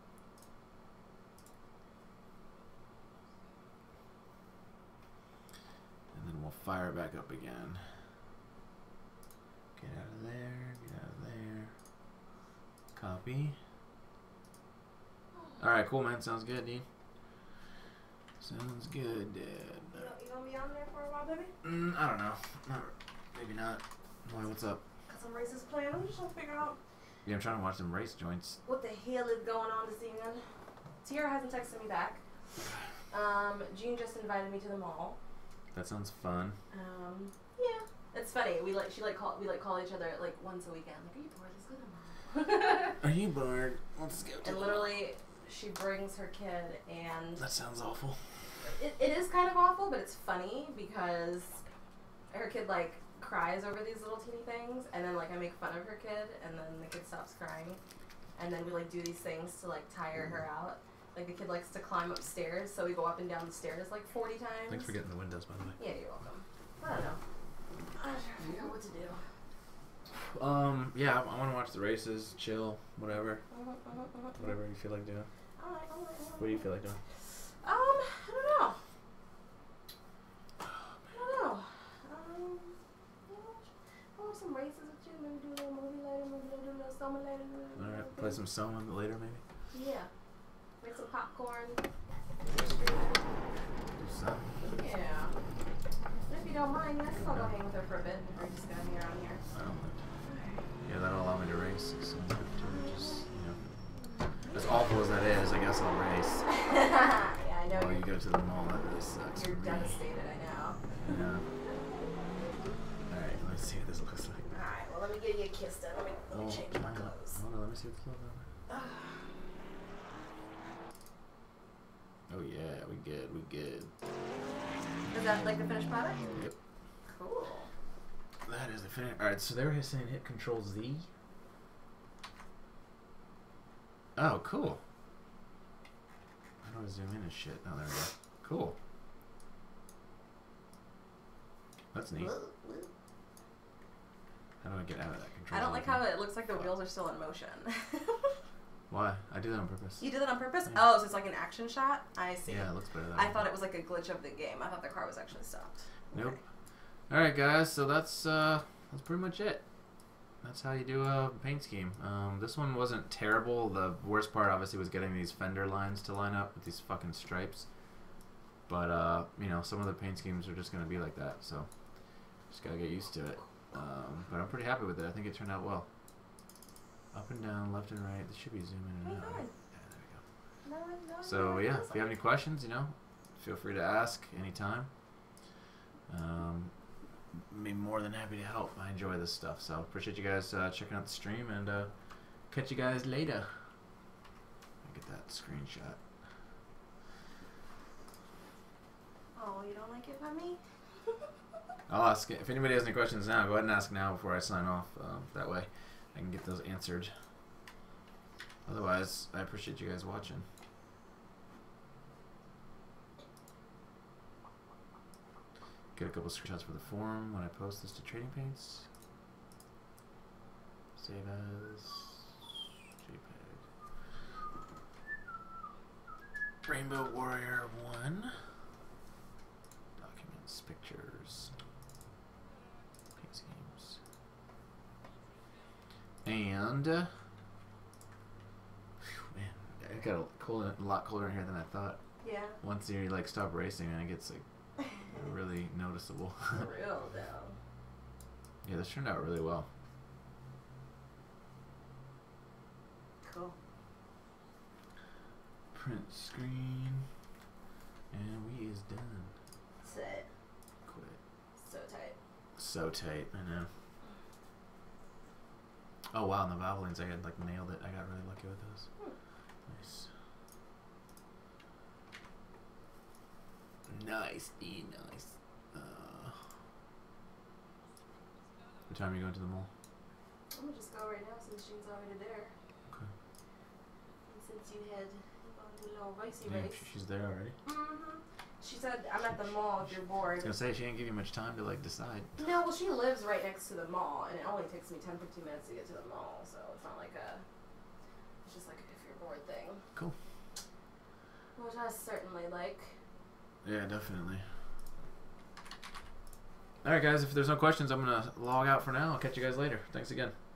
And then we'll fire it back up again. Get out of there, get out of there. Copy. Alright, cool, man. Sounds good, dude. Sounds good, Dad. You gonna be on there for a while, baby? I don't know. Maybe not. Why, what's up? Got some races planned. I'm just trying to figure out Yeah, I'm trying to watch them race joints. what the hell is going on this evening. Tiara hasn't texted me back. Jean just invited me to the mall. That sounds fun. Yeah. It's funny. We call each other like once a weekend. Like, are you bored? Let's go to the mall. Are you bored? Let's go to And the- literally, she brings her kid, and That sounds awful. it is kind of awful, but it's funny because her kid like cries over these little teeny things, and then like I make fun of her kid, and then the kid stops crying, and then we like do these things to like tire her out. Like the kid likes to climb upstairs, so we go up and down the stairs like 40 times. Thanks for getting the windows, by the way. Yeah, you're welcome. I don't know. I'm trying to figure out what to do. Yeah, I want to watch the races, chill, whatever. Whatever you feel like doing. What do you feel like doing? I don't know. I'll watch some races with you. Maybe do a little movie later. Maybe do a little summer later. Alright, play some Soma later, maybe? Yeah. Make some popcorn. Do something. Yeah. If you don't mind, I think I'll go hang with her for a bit if we're just gonna be around here. I don't mind. Yeah, that'll allow me to race. So just, you know. As awful as that is, I guess I'll race. Yeah, I know. While you go to the mall, that really sucks. You're for me. devastated, I know. Yeah. Alright, let's see what this looks like. Alright, well, let me give you a kiss then. Let me change my hang on. clothes. Hold on, let me see what this looks like. Oh yeah, we good, we good. Is that like the finished product? Yep. Cool. That is the finish. Alright, so they were saying hit Control Z. Oh, cool. How do I zoom in and shit? Oh, there we go. Cool. That's neat. How do I get out of that control? I don't like how it looks like the wheels are still in motion. Why? I do that on purpose. You did that on purpose? Yeah. Oh, so it's like an action shot? I see. Yeah, it looks better that I way. thought it was like a glitch of the game. I thought the car was actually stopped. Nope. Okay. Alright guys, so that's pretty much it. That's how you do a paint scheme. This one wasn't terrible. The worst part obviously was getting these fender lines to line up with these fucking stripes. But you know, some of the paint schemes are just gonna be like that, so just gotta get used to it. But I'm pretty happy with it. I think it turned out well. Up and down, left and right. This should be zoom in and out. Fine. Yeah, there we go. No, So yeah, if you have any questions, you know, feel free to ask anytime. Be more than happy to help. I enjoy this stuff, so appreciate you guys checking out the stream, and catch you guys later. Get that screenshot. Oh, you don't like it by me? I'll ask if anybody has any questions now. Go ahead and ask now before I sign off. That way, I can get those answered. Otherwise, I appreciate you guys watching. Get a couple screenshots for the forum when I post this to Trading Paints. Save as JPEG. Rainbow Warrior 1. Documents, pictures, paint schemes. And man, it got a lot colder in here than I thought. Yeah. Once you like stop racing, and it gets like really noticeable. For real though. Yeah, this turned out really well. Cool. Print screen, and we is done. That's it. Quit. So tight. So tight, I know. Oh wow, and the Valvolines, I got like nailed it. I got really lucky with those. Nice. Nice, nice. What time are you going to the mall? I'm gonna just go right now since she's already there. Okay. And since you had gone to a little racey Yeah, race. she's there already. She said, I'm at the mall if you're I bored. was gonna say she didn't give you much time to like decide. No, well, she lives right next to the mall, and it only takes me 10-15 minutes to get to the mall, so it's not like a. It's just like a if you're bored thing. Cool. Which I certainly like. Yeah, definitely. Alright guys, if there's no questions, I'm gonna log out for now. I'll catch you guys later. Thanks again.